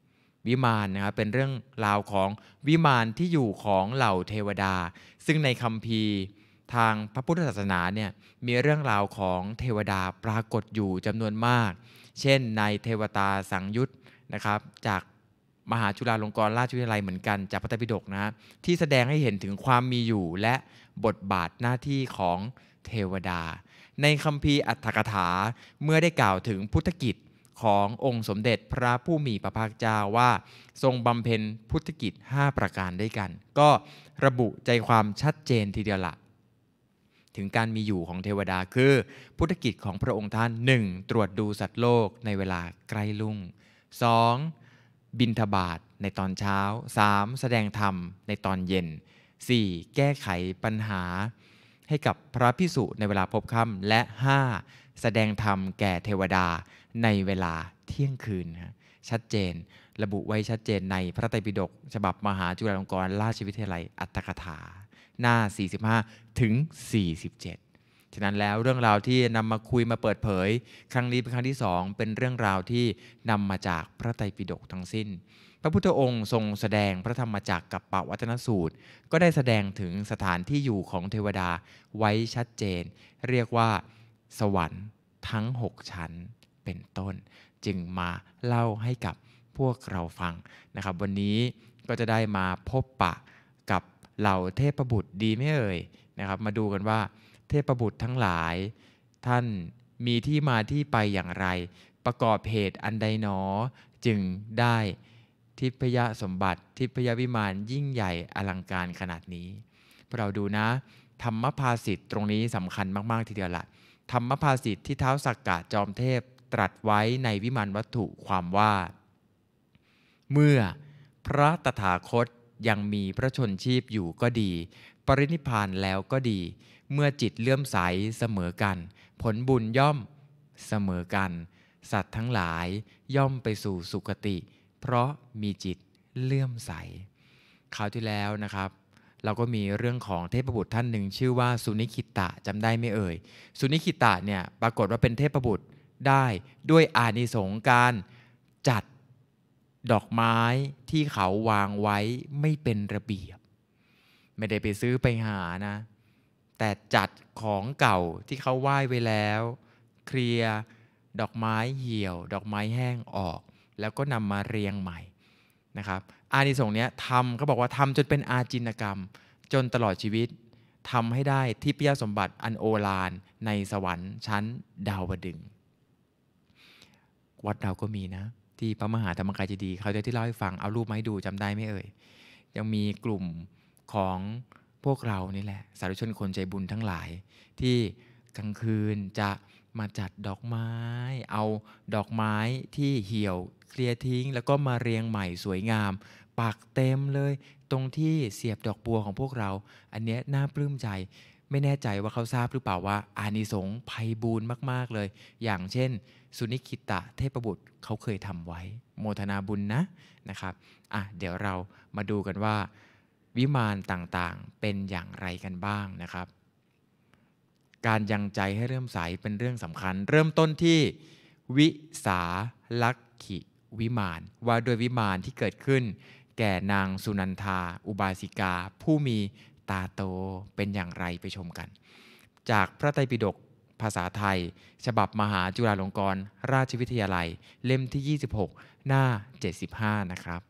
วิมานนะครับเป็นเรื่องราวของวิมานที่อยู่ของเหล่าเทวดาซึ่งในคัมภีร์ทางพระพุทธศาสนาเนี่ยมีเรื่องราวของเทวดาปรากฏอยู่จำนวนมากเช่นในเทวตาสังยุตนะครับจากมหาจุฬาลงกรณราชวิทยาลัยเหมือนกันจากพระไตรปิฎกนะที่แสดงให้เห็นถึงความมีอยู่และบทบาทหน้าที่ของเทวดาในคัมภีร์อรรถกถาเมื่อได้กล่าวถึงพุทธกิจขององค์สมเด็จพระผู้มีพระภาคเจ้าว่าทรงบำเพ็ญพุทธกิจห้าประการด้วยกันก็ระบุใจความชัดเจนทีเดียวละถึงการมีอยู่ของเทวดาคือพุทธกิจของพระองค์ท่าน หนึ่ง ตรวจดูสัตว์โลกในเวลาใกล้รุ่ง สอง บิณฑบาตในตอนเช้า สาม แสดงธรรมในตอนเย็น สี่ แก้ไขปัญหาให้กับพระภิกษุในเวลาพบค่ำและ ห้า แสดงธรรมแก่เทวดาในเวลาเที่ยงคืนนะชัดเจนระบุไว้ชัดเจนในพระไตรปิฎกฉบับมหาจุฬาลงกรณราชวิทยาลัยอรรถกถาหน้า สี่สิบห้าถึงสี่สิบเจ็ด ฉะนั้นแล้วเรื่องราวที่นำมาคุยมาเปิดเผยครั้งนี้เป็นครั้งที่สองเป็นเรื่องราวที่นำมาจากพระไตรปิฎกทั้งสิ้นพระพุทธองค์ทรงแสดงพระธรรมจักรกับปวัตตนสูตรก็ได้แสดงถึงสถานที่อยู่ของเทวดาไว้ชัดเจนเรียกว่าสวรรค์ทั้งหกชั้นเป็นต้นจึงมาเล่าให้กับพวกเราฟังนะครับวันนี้ก็จะได้มาพบปะกับเหล่าเทพบุตรดีไหมเอ่ยนะครับมาดูกันว่าเทพบุตรทั้งหลายท่านมีที่มาที่ไปอย่างไรประกอบเหตุอันใดหนอจึงได้ทิพยสมบัติทิพยวิมานยิ่งใหญ่อลังการขนาดนี้พวกเราดูนะธรรมภาษิตตรงนี้สำคัญมากๆทีเดียวละธรรมภาษิตที่ท้าวสักกะจอมเทพตรัสไว้ในวิมานวัตถุความว่าเมื่อพระตถาคตยังมีพระชนชีพอยู่ก็ดีปรินิพพานแล้วก็ดีเมื่อจิตเลื่อมใสเสมอกันผลบุญย่อมเสมอกันสัตว์ทั้งหลายย่อมไปสู่สุคติเพราะมีจิตเลื่อมใสคราวที่แล้วนะครับเราก็มีเรื่องของเทพบุตรท่านหนึ่งชื่อว่าสุนิคิตะจำได้ไหมเอ่ยสุนิคิตะเนี่ยปรากฏว่าเป็นเทพบุตรได้ด้วยอานิสงส์การจัดดอกไม้ที่เขาวางไว้ไม่เป็นระเบียบไม่ได้ไปซื้อไปหานะแต่จัดของเก่าที่เขาไหว้ไว้แล้วเคลียร์ดอกไม้เหี่ยวดอกไม้แห้งออกแล้วก็นำมาเรียงใหม่นะครับอานิสงส์เนี้ยทำเขาบอกว่าทำจนเป็นอาจินกรรมจนตลอดชีวิตทำให้ได้ทิพยสมบัติอันโอฬารในสวรรค์ชั้นดาวดึงส์วัดเราก็มีนะที่พระมหาธรรมกายเจดีย์เขาจะที่เล่าให้ฟังเอารูปมาให้ดูจำได้ไหมเอ่ยยังมีกลุ่มของพวกเรานี่แหละสาธุชนคนใจบุญทั้งหลายที่กลางคืนจะมาจัดดอกไม้เอาดอกไม้ที่เหี่ยวเคลียร์ทิ้งแล้วก็มาเรียงใหม่สวยงามปักเต็มเลยตรงที่เสียบดอกบัวของพวกเราอันเนี้ยน่าปลื้มใจไม่แน่ใจว่าเขาทราบหรือเปล่าว่าอานิสงส์ไพบูลย์มากๆเลยอย่างเช่นสุนิคิตะเทพบุตรเขาเคยทำไว้โมทนาบุญนะนะครับอ่ะเดี๋ยวเรามาดูกันว่าวิมานต่างๆเป็นอย่างไรกันบ้างนะครับการยังใจให้เริ่มใสเป็นเรื่องสำคัญเริ่มต้นที่วิสาลักขิวิมานว่าโดยวิมานที่เกิดขึ้นแก่นางสุนันทาอุบาสิกาผู้มีตาโตเป็นอย่างไรไปชมกันจากพระไตรปิฎกภาษาไทยฉบับมหาจุฬาลงกรณราชวิทยาลัยเล่มที่ยี่สิบหกหน้าเจ็ดสิบห้านะครับ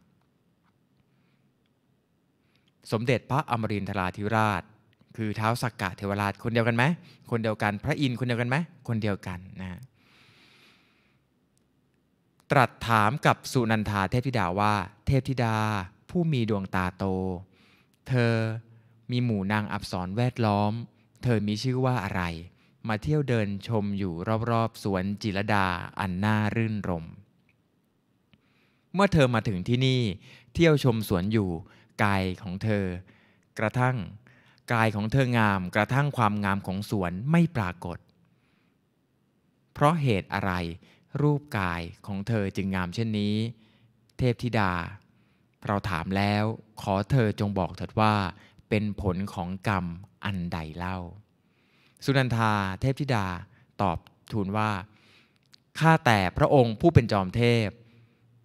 สมเด็จพระอมรินทราธิราชคือท้าวสักกะเทวราชคนเดียวกันไหมคนเดียวกันพระอินทร์คนเดียวกันไหมคนเดียวกันนะตรัสถามกับสุนันทาเทพธิดาว่าเทพธิดาผู้มีดวงตาโตเธอมีหมู่นางอัปสรแวดล้อมเธอมีชื่อว่าอะไรมาเที่ยวเดินชมอยู่รอบๆสวนจิรดาอันน่ารื่นรมเมื่อเธอมาถึงที่นี่เที่ยวชมสวนอยู่กายของเธอกระทั่งกายของเธองามกระทั่งความงามของสวนไม่ปรากฏเพราะเหตุอะไรรูปกายของเธอจึงงามเช่นนี้เทพธิดาเราถามแล้วขอเธอจงบอกเถิดว่าเป็นผลของกรรมอันใดเล่าสุนันทาเทพธิดาตอบทูลว่าข้าแต่พระองค์ผู้เป็นจอมเทพผ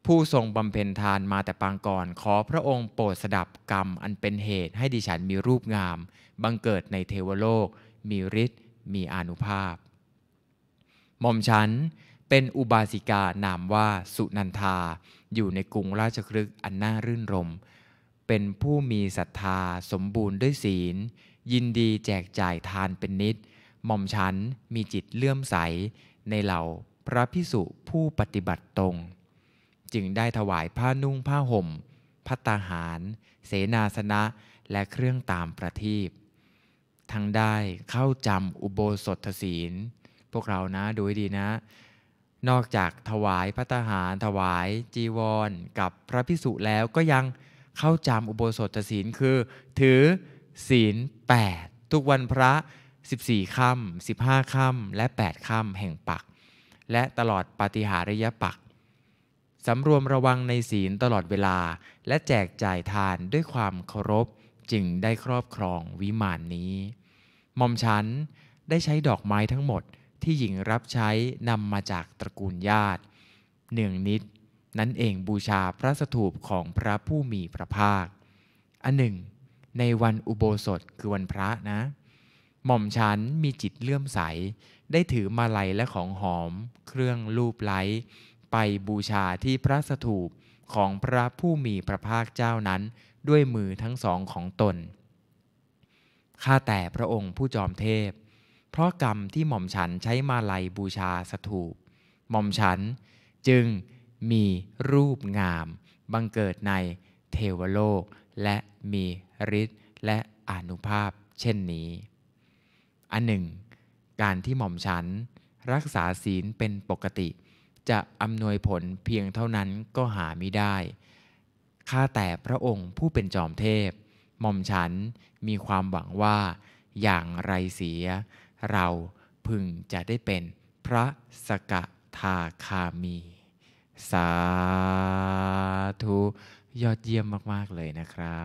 ผู้ทรงบำเพ็ญทานมาแต่ปางก่อนขอพระองค์โปรดสดับกรรมอันเป็นเหตุให้ดิฉันมีรูปงามบังเกิดในเทวโลกมีฤทธิ์มีอานุภาพหม่อมฉันเป็นอุบาสิกานามว่าสุนันทาอยู่ในกรุงราชคฤห์อันน่ารื่นรมเป็นผู้มีศรัทธาสมบูรณ์ด้วยศีลยินดีแจกจ่ายทานเป็นนิดหม่อมฉันมีจิตเลื่อมใสในเหล่าพระภิกษุผู้ปฏิบัติตรงจึงได้ถวายผ้านุ่งผ้าห่มภัตตาหารเสนาสนะและเครื่องตามประทีปทั้งได้เข้าจำอุโบสถศีลพวกเรานะดูให้ดีนะนอกจากถวายภัตตาหารถวายจีวรกับพระภิกษุแล้วก็ยังเข้าจำอุโบสถศีลคือถือศีลแปดทุกวันพระสิบสี่ค่ำสิบห้าค่ำและแปดค่ำแห่งปักและตลอดปาฏิหาริยปักสำรวมระวังในศีลตลอดเวลาและแจกจ่ายทานด้วยความเคารพจึงได้ครอบครองวิมานนี้หม่อมฉันได้ใช้ดอกไม้ทั้งหมดที่หญิงรับใช้นำมาจากตระกูลญาติเนืองนิดนั้นเองบูชาพระสถูปของพระผู้มีพระภาคอันหนึ่งในวันอุโบสถคือวันพระนะหม่อมฉันมีจิตเลื่อมใสได้ถือมาลัยและของหอมเครื่องลูบไล้ไปบูชาที่พระสถูปของพระผู้มีพระภาคเจ้านั้นด้วยมือทั้งสองของตนข้าแต่พระองค์ผู้จอมเทพเพราะกรรมที่หม่อมฉันใช้มาลัยบูชาสถูปหม่อมฉันจึงมีรูปงามบังเกิดในเทวโลกและมีฤทธิ์และอานุภาพเช่นนี้อันหนึ่งการที่หม่อมฉันรักษาศีลเป็นปกติจะอำนวยผลเพียงเท่านั้นก็หามิได้ข้าแต่พระองค์ผู้เป็นจอมเทพหม่อมฉันมีความหวังว่าอย่างไรเสียเราพึงจะได้เป็นพระสกทาคามีสาธุยอดเยี่ยมมากๆเลยนะครับ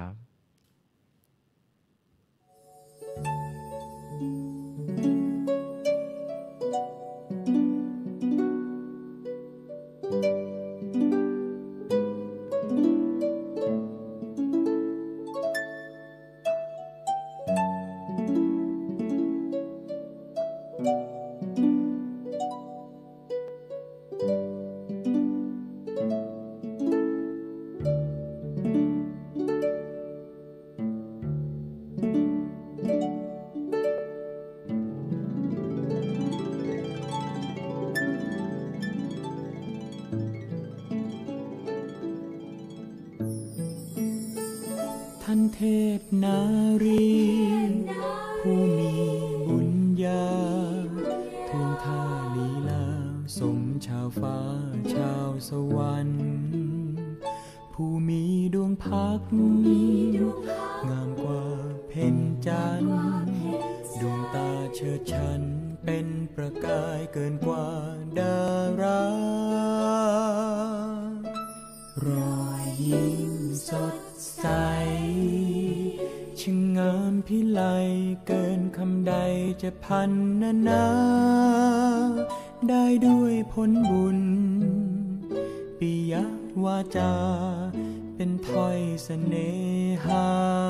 ท่านเทพนารีผู้มีบุญญาทูลท่าลีลาสมชาวฟ้าชาวสวรรค์ผู้มีดวงพักงามกว่าเพ็ญจันทร์ดวงตาเชิดชันเป็นประกายเกินกว่าดารารอยยิ้มสดใสช่างงามพิไลเกินคำใดจะพันนานาได้ด้วยผลบุญปิยวาจาเป็นถ้อยเสน่หา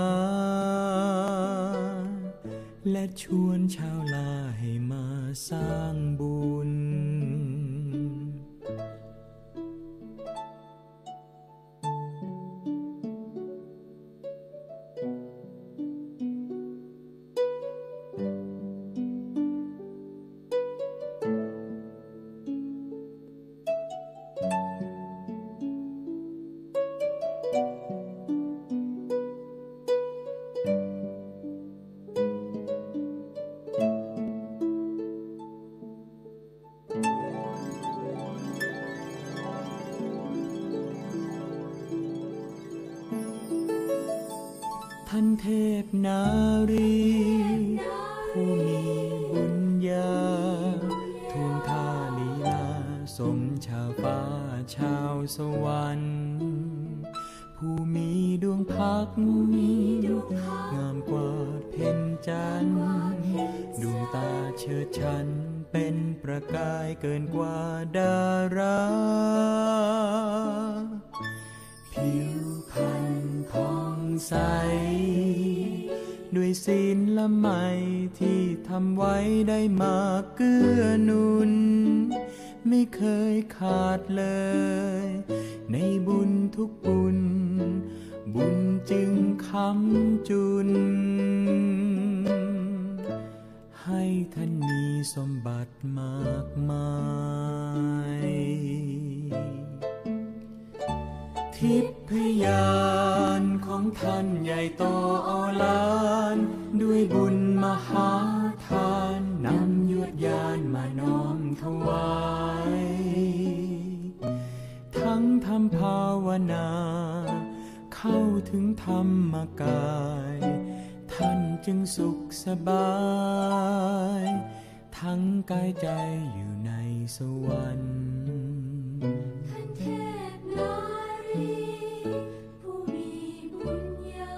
และชวนชาวลาให้มาสร้างบุญท่านเทพนารีผู้มีบุญญาทูลท่าลีลาสมชาวฟ้าชาวสวรรค์ผู้มีดวงพักงามกว่าเพ็ญจันทร์ดวงตาเชิดชันเป็นประกายเกินกว่าดาราผิวพรรณผ่องใสด้วยศีลละไมที่ทำไว้ได้มาเกื้อหนุนไม่เคยขาดเลยในบุญทุกบุญบุญจึงค้ำจุนให้ท่านมีสมบัติมากมายทิพยานของท่านใหญ่โตอลานด้วยบุญมหาทานนำยวดยานมาน้อมถวายทั้งทำภาวนาเข้าถึงธรรมกายท่านจึงสุขสบายทั้งกายใจอยู่ในสวรรค์ท่านเทพนารีผู้มีบุญญา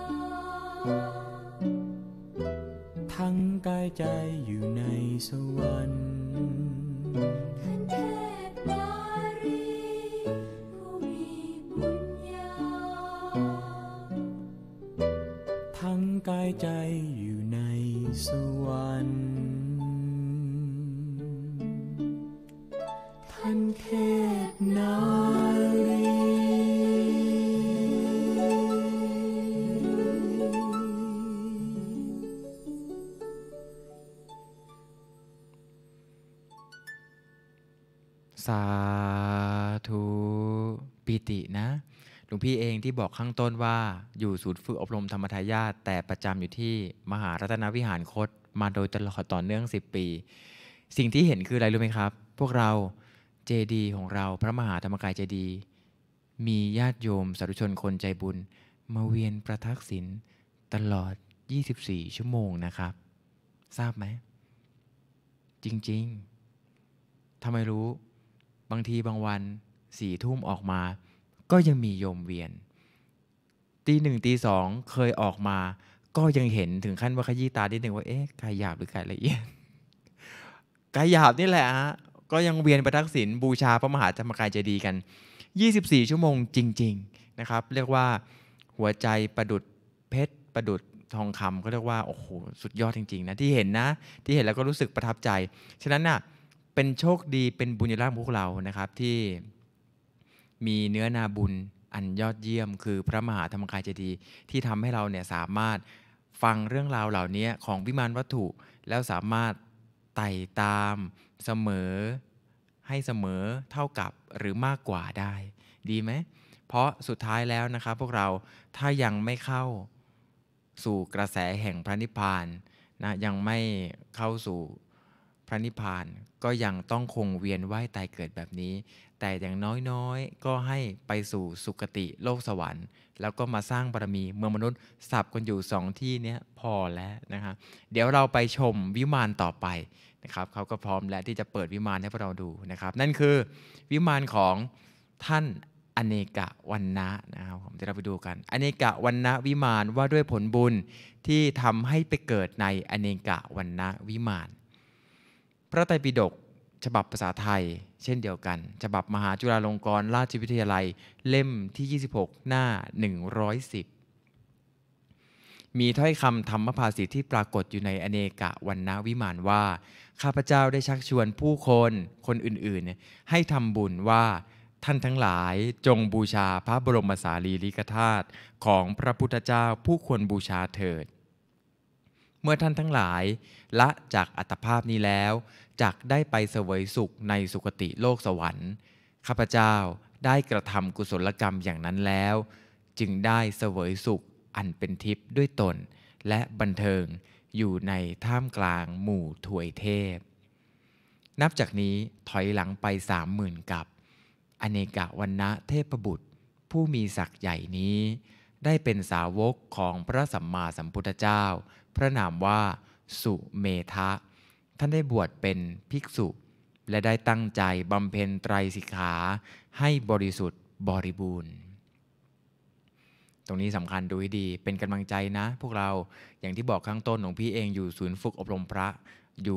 ทั้งกายใจอยู่ในสวรรค์ท่านเทพนารีผู้มีบุญญาทั้งกายใจอยู่ในสวรรค์ท่านเทพนารีสาธุปิตินะหลวงพี่เองที่บอกข้างต้นว่าอยู่ศูนย์ฝึกอบรมธรรมทายาทแต่ประจำอยู่ที่มหารัตนวิหารคตมาโดยตลอดต่อเนื่องสิบปีสิ่งที่เห็นคืออะไรรู้ไหมครับพวกเราเจดีย์ของเราพระมหาธรรมกายเจดีย์มีญาติโยมสาธุชนคนใจบุญมาเวียนประทักษิณตลอดยี่สิบสี่ชั่วโมงนะครับทราบไหมจริงๆทำไมรู้บางทีบางวันสี่ทุ่มออกมาก็ยังมีโยมเวียนตีหนึ่งตีสองเคยออกมาก็ยังเห็นถึงขั้นว่าขยี้ตานิดนึงว่าเอ๊ะกายหยาบหรือกายละเอียดกายหยาบนี่แหละฮะก็ยังเวียนประทักษิณบูชาพระมหาธรรมกายเจดีย์กันยี่สิบสี่ชั่วโมงจริงๆนะครับเรียกว่าหัวใจประดุจเพชรประดุจทองคำก็เรียกว่าโอ้โหสุดยอดจริงๆนะที่เห็นนะที่เห็นแล้วก็รู้สึกประทับใจฉะนั้นน่ะเป็นโชคดีเป็นบุญญาลาภของพวกเรานะครับที่มีเนื้อนาบุญอันยอดเยี่ยมคือพระมหาธรรมกายเจดีย์ที่ทำให้เราเนี่ยสามารถฟังเรื่องราวเหล่านี้ของวิมานวัตถุแล้วสามารถไต่ตามเสมอให้เสมอเท่ากับหรือมากกว่าได้ดีไหมเพราะสุดท้ายแล้วนะครับพวกเราถ้ายังไม่เข้าสู่กระแสแห่งพระนิพพานนะยังไม่เข้าสู่พระนิพพานก็ยังต้องคงเวียนว่ายตายเกิดแบบนี้แต่อย่างน้อยๆก็ให้ไปสู่สุคติโลกสวรรค์แล้วก็มาสร้างบารมีเมืองมนุษย์สับกันอยู่สองที่นี้พอแล้วนะครับเดี๋ยวเราไปชมวิมานต่อไปนะครับเขาก็พร้อมแล้วที่จะเปิดวิมานให้พวกเราดูนะครับนั่นคือวิมานของท่านอเนกวรรณะนะครับผมจะเราไปดูกันอเนกวรรณวิมานว่าด้วยผลบุญที่ทำให้ไปเกิดในอเนกวรรณวิมานพระไตรปิฎกฉบับภาษาไทยเช่นเดียวกันฉบับมหาจุฬาลงกรณราชวิทยาลัยเล่มที่ยี่สิบหกหน้าหนึ่งร้อยสิบมีถ้อยคำธรรมภาษิตที่ปรากฏอยู่ในอเนกวรรณวิมานว่าข้าพเจ้าได้ชักชวนผู้คนคนอื่นๆให้ทำบุญว่าท่านทั้งหลายจงบูชาพระบรมสารีริกธาตุของพระพุทธเจ้าผู้ควรบูชาเถิดเมื่อท่านทั้งหลายละจากอัตภาพนี้แล้วจักได้ไปเสวยสุขในสุคติโลกสวรรค์ข้าพเจ้าได้กระทำกุศลกรรมอย่างนั้นแล้วจึงได้เสวยสุขอันเป็นทิพย์ด้วยตนและบันเทิงอยู่ในท่ามกลางหมู่ถวยเทพนับจากนี้ถอยหลังไปสามหมื่นกับอเนกวรรณเทพบุตรผู้มีศักย์ใหญ่นี้ได้เป็นสาวกของพระสัมมาสัมพุทธเจ้าพระนามว่าสุเมธะท่านได้บวชเป็นภิกษุและได้ตั้งใจบำเพ็ญไตรสิกขาให้บริสุทธิ์บริบูรณ์ตรงนี้สำคัญดูให้ดีเป็นกำลังใจนะพวกเราอย่างที่บอกข้างต้นของพี่เองอยู่ศูนย์ฝึกอบรมพระอยู่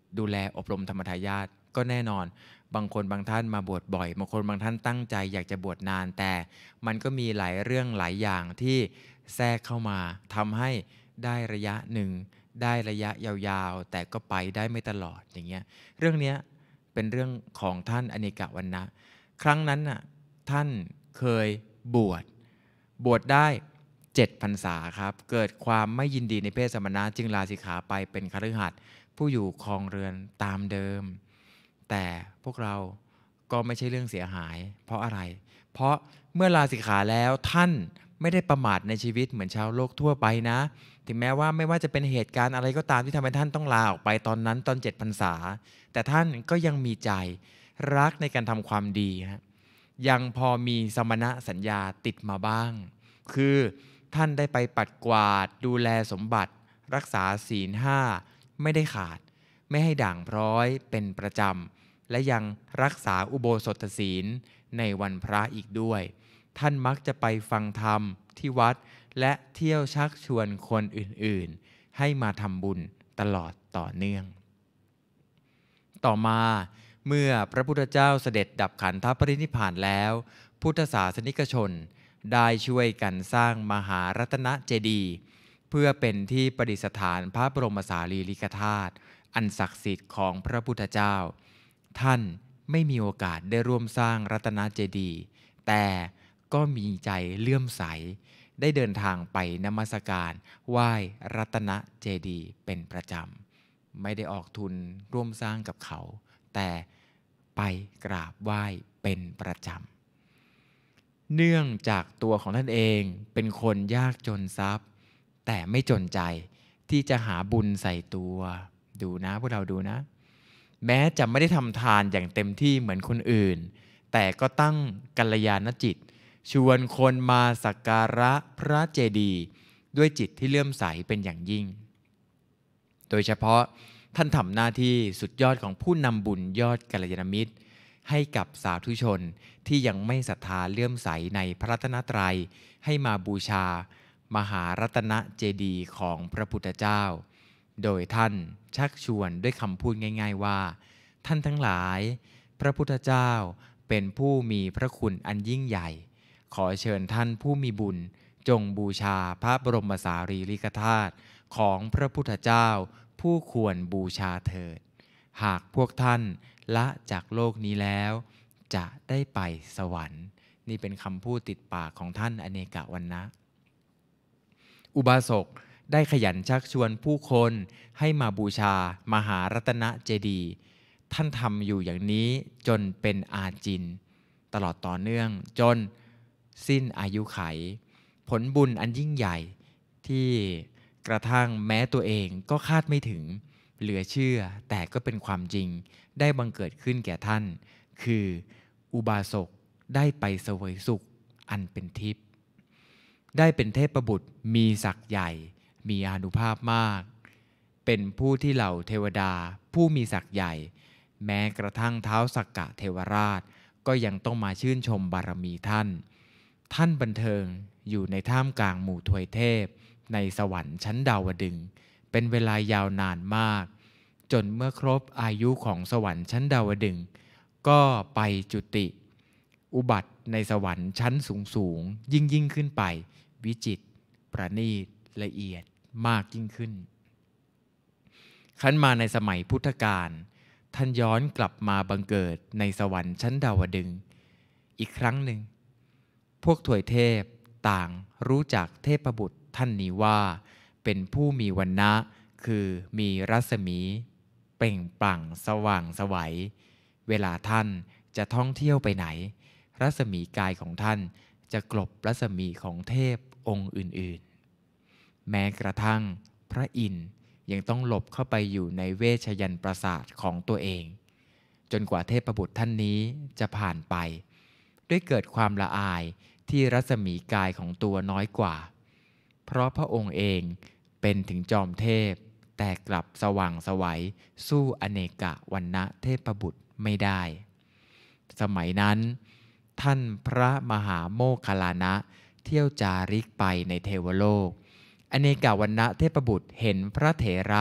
ดูแลอบรมธรรมทายาทก็แน่นอนบางคนบางท่านมาบวชบ่อยบางคนบางท่านตั้งใจอยากจะบวชนานแต่มันก็มีหลายเรื่องหลายอย่างที่แทรกเข้ามาทำให้ได้ระยะหนึ่งได้ระยะยาวๆแต่ก็ไปได้ไม่ตลอดอย่างเงี้ยเรื่องนี้เป็นเรื่องของท่านอเนกวรรณะครั้งนั้นน่ะท่านเคยบวชบวชได้เจ็ดพรรษาครับเกิดความไม่ยินดีในเพศสมณะจึงลาสิกขาไปเป็นคฤหัสถ์ผู้อยู่ครองเรือนตามเดิมแต่พวกเราก็ไม่ใช่เรื่องเสียหายเพราะอะไรเพราะเมื่อลาสิกขาแล้วท่านไม่ได้ประมาทในชีวิตเหมือนชาวโลกทั่วไปนะถึงแม้ว่าไม่ว่าจะเป็นเหตุการณ์อะไรก็ตามที่ทำให้ท่านต้องลาออกไปตอนนั้นตอนเจ็ดพรรษาแต่ท่านก็ยังมีใจรักในการทำความดีฮะยังพอมีสมณสัญญาติดมาบ้างคือท่านได้ไปปัดกวาดดูแลสมบัติรักษาศีลห้าไม่ได้ขาดไม่ให้ด่างพร้อยเป็นประจำและยังรักษาอุโบสถศีลในวันพระอีกด้วยท่านมักจะไปฟังธรรมที่วัดและเที่ยวชักชวนคนอื่นๆให้มาทำบุญตลอดต่อเนื่องต่อมาเมื่อพระพุทธเจ้าเสด็จดับขันธปรินิพพานแล้วพุทธศาสนิกชนได้ช่วยกันสร้างมหารัตนเจดีย์เพื่อเป็นที่ประดิษฐานพระบรมสารีริกธาตุอันศักดิ์สิทธิ์ของพระพุทธเจ้าท่านไม่มีโอกาสได้ร่วมสร้างรัตนเจดีย์แต่ก็มีใจเลื่อมใสได้เดินทางไปนมัสการไหว้รัตนเจดีย์เป็นประจำไม่ได้ออกทุนร่วมสร้างกับเขาแต่ไปกราบไหว้เป็นประจำเนื่องจากตัวของท่านเองเป็นคนยากจนทรัพย์แต่ไม่จนใจที่จะหาบุญใส่ตัวดูนะพวกเราดูนะแม้จะไม่ได้ทำทานอย่างเต็มที่เหมือนคนอื่นแต่ก็ตั้งกัลยาณจิตชวนคนมาสักการะพระเจดีย์ด้วยจิตที่เลื่อมใสเป็นอย่างยิ่งโดยเฉพาะท่านทำหน้าที่สุดยอดของผู้นำบุญยอดกัลยาณมิตรให้กับสาธุชนที่ยังไม่ศรัทธาเลื่อมใสในพระรัตนตรัยให้มาบูชามหารัตนเจดีย์ของพระพุทธเจ้าโดยท่านชักชวนด้วยคำพูดง่ายๆว่าท่านทั้งหลายพระพุทธเจ้าเป็นผู้มีพระคุณอันยิ่งใหญ่ขอเชิญท่านผู้มีบุญจงบูชาพระบรมสารีริกธาตุของพระพุทธเจ้าผู้ควรบูชาเถิดหากพวกท่านละจากโลกนี้แล้วจะได้ไปสวรรค์นี่เป็นคำพูดติดปากของท่านอเนกวรรณะอุบาสกได้ขยันชักชวนผู้คนให้มาบูชามหารัตนเจดีย์ท่านทำอยู่อย่างนี้จนเป็นอาจินตลอดต่อเนื่องจนสิ้นอายุไขผลบุญอันยิ่งใหญ่ที่กระทั่งแม้ตัวเองก็คาดไม่ถึงเหลือเชื่อแต่ก็เป็นความจริงได้บังเกิดขึ้นแก่ท่านคืออุบาสกได้ไปเสวยสุขอันเป็นทิพย์ได้เป็นเทพบุตรมีศักย์ใหญ่มีอานุภาพมากเป็นผู้ที่เหล่าเทวดาผู้มีศักย์ใหญ่แม้กระทั่งเท้าสักกะเทวราชก็ยังต้องมาชื่นชมบารมีท่านท่านบันเทิงอยู่ในท่ามกลางหมู่ทวยเทพในสวรรค์ชั้นดาวดึงส์เป็นเวลายาวนานมากจนเมื่อครบอายุของสวรรค์ชั้นดาวดึงส์ก็ไปจุติอุบัติในสวรรค์ชั้นสูงสูงยิ่งยิ่งขึ้นไปวิจิตรประณีตละเอียดมากยิ่งขึ้นขั้นมาในสมัยพุทธกาลท่านย้อนกลับมาบังเกิดในสวรรค์ชั้นดาวดึงส์อีกครั้งหนึ่งพวกถวยเทพต่างรู้จักเทพบุตรท่านนี้ว่าเป็นผู้มีวรรณะคือมีรัศมีเปล่งปลั่งสว่างไสวเวลาท่านจะท่องเที่ยวไปไหนรัศมีกายของท่านจะกลบรัศมีของเทพองค์อื่นๆแม้กระทั่งพระอินทร์ยังต้องหลบเข้าไปอยู่ในเวชยันต์ปราสาทของตัวเองจนกว่าเทพบุตรท่านนี้จะผ่านไปด้วยเกิดความละอายที่รัศมีกายของตัวน้อยกว่าเพราะพระองค์เองเป็นถึงจอมเทพแต่กลับสว่างไสวสู้อเนกวรรณะเทพบุตรไม่ได้สมัยนั้นท่านพระมหาโมคคัลลานะเที่ยวจาริกไปในเทวโลกอเนกวรรณะเทพบุตรเห็นพระเถระ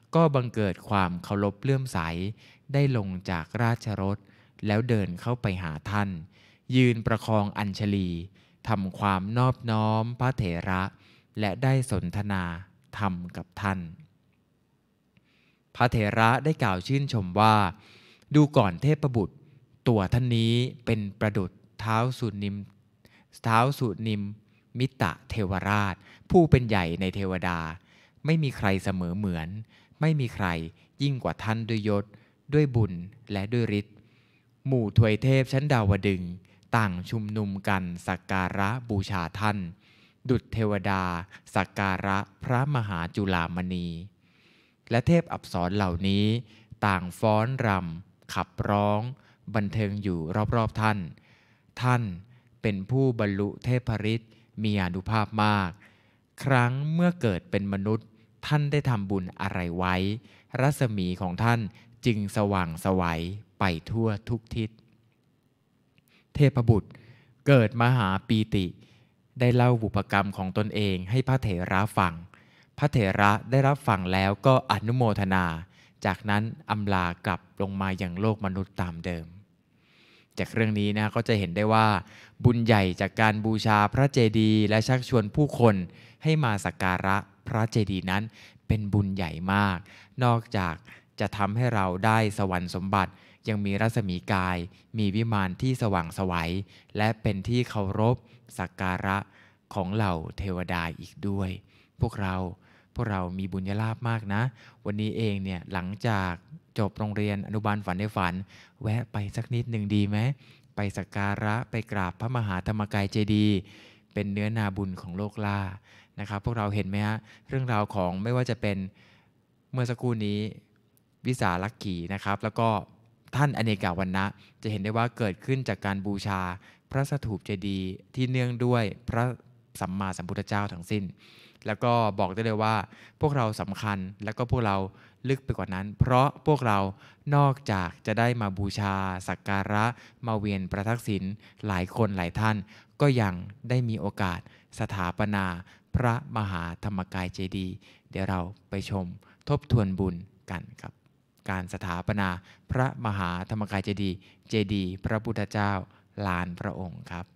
ก็บังเกิดความเคารพเลื่อมใสได้ลงจากราชรถแล้วเดินเข้าไปหาท่านยืนประคองอัญชลีทำความนอบน้อมพระเถระและได้สนทนาธรรมกับท่านพระเถระได้กล่าวชื่นชมว่าดูก่อนเทพบุตรตัวท่านนี้เป็นประดุจเท้าสุนิมเท้าสุนิมมิตะเทวราชผู้เป็นใหญ่ในเทวดาไม่มีใครเสมอเหมือนไม่มีใครยิ่งกว่าท่านด้วยยศด้วยบุญและด้วยฤทธิ์หมู่ทวยเทพชั้นดาวดึงส์ต่างชุมนุมกันสักการะบูชาท่านดุจเทวดาสักการะพระมหาจุฬามณีและเทพอัปสรเหล่านี้ต่างฟ้อนรำขับร้องบันเทิงอยู่รอบๆท่านท่านเป็นผู้บรรลุเทพฤทธิ์มีอานุภาพมากครั้งเมื่อเกิดเป็นมนุษย์ท่านได้ทำบุญอะไรไว้รัศมีของท่านจึงสว่างไสวไปทั่วทุกทิศเทพบุตรเกิดมหาปีติได้เล่าบุพกรรมของตนเองให้พระเถระฟังพระเถระได้รับฟังแล้วก็อนุโมทนาจากนั้นอำลากลับลงมาอย่างโลกมนุษย์ตามเดิมจากเรื่องนี้นะก็จะเห็นได้ว่าบุญใหญ่จากการบูชาพระเจดีย์และชักชวนผู้คนให้มาสักการะพระเจดีย์นั้นเป็นบุญใหญ่มากนอกจากจะทำให้เราได้สวรรค์สมบัติยังมีรัศมีกายมีวิมานที่สว่างไสวและเป็นที่เคารพสักการะของเหล่าเทวดาอีกด้วยพวกเราพวกเรามีบุญญาลาภมากนะวันนี้เองเนี่ยหลังจากจบโรงเรียนอนุบาลฝันในฝันแวะไปสักนิดหนึ่งดีไหมไปสักการะไปกราบพระมหาธรรมกายเจดีย์เป็นเนื้อนาบุญของโลกล่านะครับพวกเราเห็นไหมฮะเรื่องราวของไม่ว่าจะเป็นเมื่อสักครู่นี้วิสาลักขีนะครับแล้วก็ท่านอเนกาวรรณะจะเห็นได้ว่าเกิดขึ้นจากการบูชาพระสถูปเจดีย์ที่เนื่องด้วยพระสัมมาสัมพุทธเจ้าทั้งสิ้นแล้วก็บอกได้เลยว่าพวกเราสำคัญแล้วก็พวกเราลึกไปกว่านั้นเพราะพวกเรานอกจากจะได้มาบูชาสักการะมาเวียนประทักษิณหลายคนหลายท่านก็ยังได้มีโอกาสสถาปนาพระมหาธรรมกายเจดีย์เดี๋ยวเราไปชมทบทวนบุญกันครับการสถาปนาพระมหาธรรมกายเจดีย์เจดีย์พระพุทธเจ้าลานพระองค์ครับ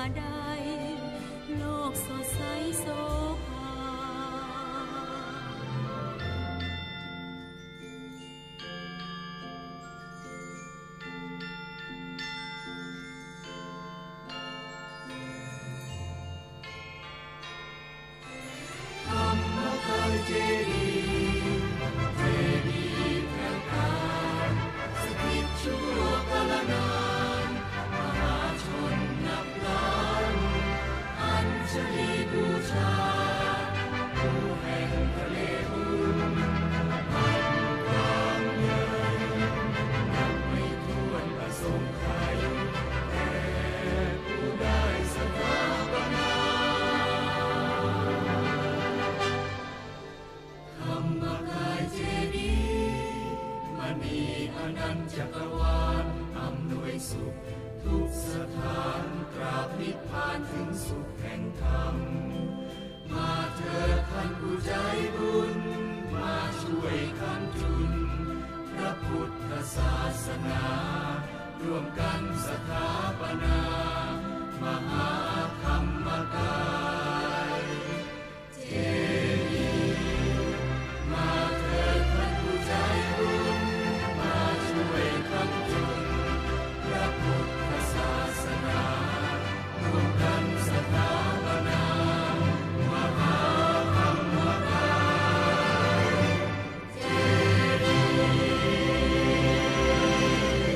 ใดโลกสดใสโสภาเจดีย์เจดีย์พระกายสถิตชั่วกาลนานมหาชนนับล้านอัญชลีบูชาผู้แห่งทะเลอุ่นพันความใหญ่นับไม่ถ้วนประสงค์ใครแต่ผู้ได้สถาปนา ธรรมกายเจดีย์มณีอนันต์จักรวาลอำนวยสุขทุกสถานตราบนิพพานถึงสุขแห่งธรรมมาเถิดท่านผู้ใจบุญมาช่วยค้ำจุนพระพุทธศาสนาร่วมกันสถาปนามหาธรรมกายเจดีย์มาเถิดท่านผู้ใจบุญมาช่วยค้ำจุนพระพุทธศาสนาร่วมกันสถาปนามหาธรรมกายเจดีย์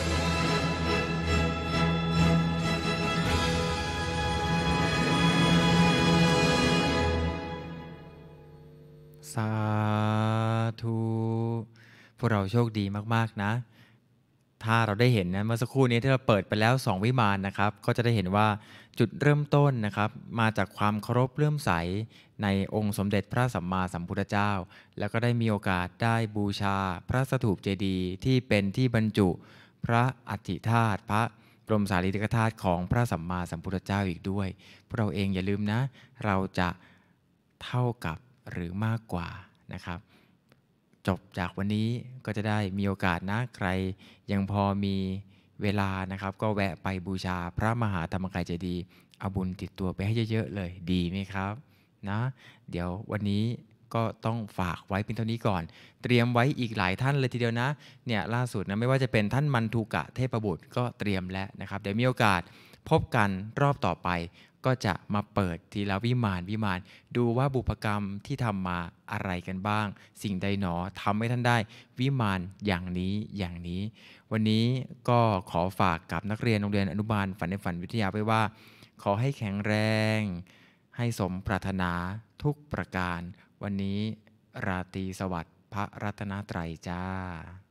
สาธุพวกเราโชคดีมากๆนะ ถ้าเราได้เห็นนะเมื่อสักครู่นี้ที่เราเปิดไปแล้วสองวิมานนะครับก็จะได้เห็นว่าจุดเริ่มต้นนะครับมาจากความเคารพเลื่อมใสในองค์สมเด็จพระสัมมาสัมพุทธเจ้าแล้วก็ได้มีโอกาสได้บูชาพระสถูปเจดีย์ที่เป็นที่บรรจุพระอัฐิธาตุพระบรมสารีริกธาตุของพระสัมมาสัมพุทธเจ้าอีกด้วยพวกเราเองอย่าลืมนะเราจะเท่ากับหรือมากกว่านะครับจบจากวันนี้ก็จะได้มีโอกาสนะใครยังพอมีเวลานะครับก็แวะไปบูชาพระมหาธรรมกายเจดีย์เอาบุญติดตัวไปให้เยอะๆเลยดีไหมครับนะเดี๋ยววันนี้ก็ต้องฝากไว้เพียงเท่านี้ก่อนเตรียมไว้อีกหลายท่านเลยทีเดียวนะเนี่ยล่าสุดนะไม่ว่าจะเป็นท่านมันทูกะเทพบุตรก็เตรียมแล้วนะครับเดี๋ยวมีโอกาสพบกันรอบต่อไปก็จะมาเปิดทีละวิมานวิมานดูว่าบุพกรรมที่ทำมาอะไรกันบ้างสิ่งใดหนอทำให้ท่านได้วิมานอย่างนี้อย่างนี้วันนี้ก็ขอฝากกับนักเรียนโรงเรียนอนุบาลฝันในฝันวิทยาไว้ว่าขอให้แข็งแรงให้สมปรารถนาทุกประการวันนี้ราตรีสวัสดิ์พระรัตนตรัยจ้า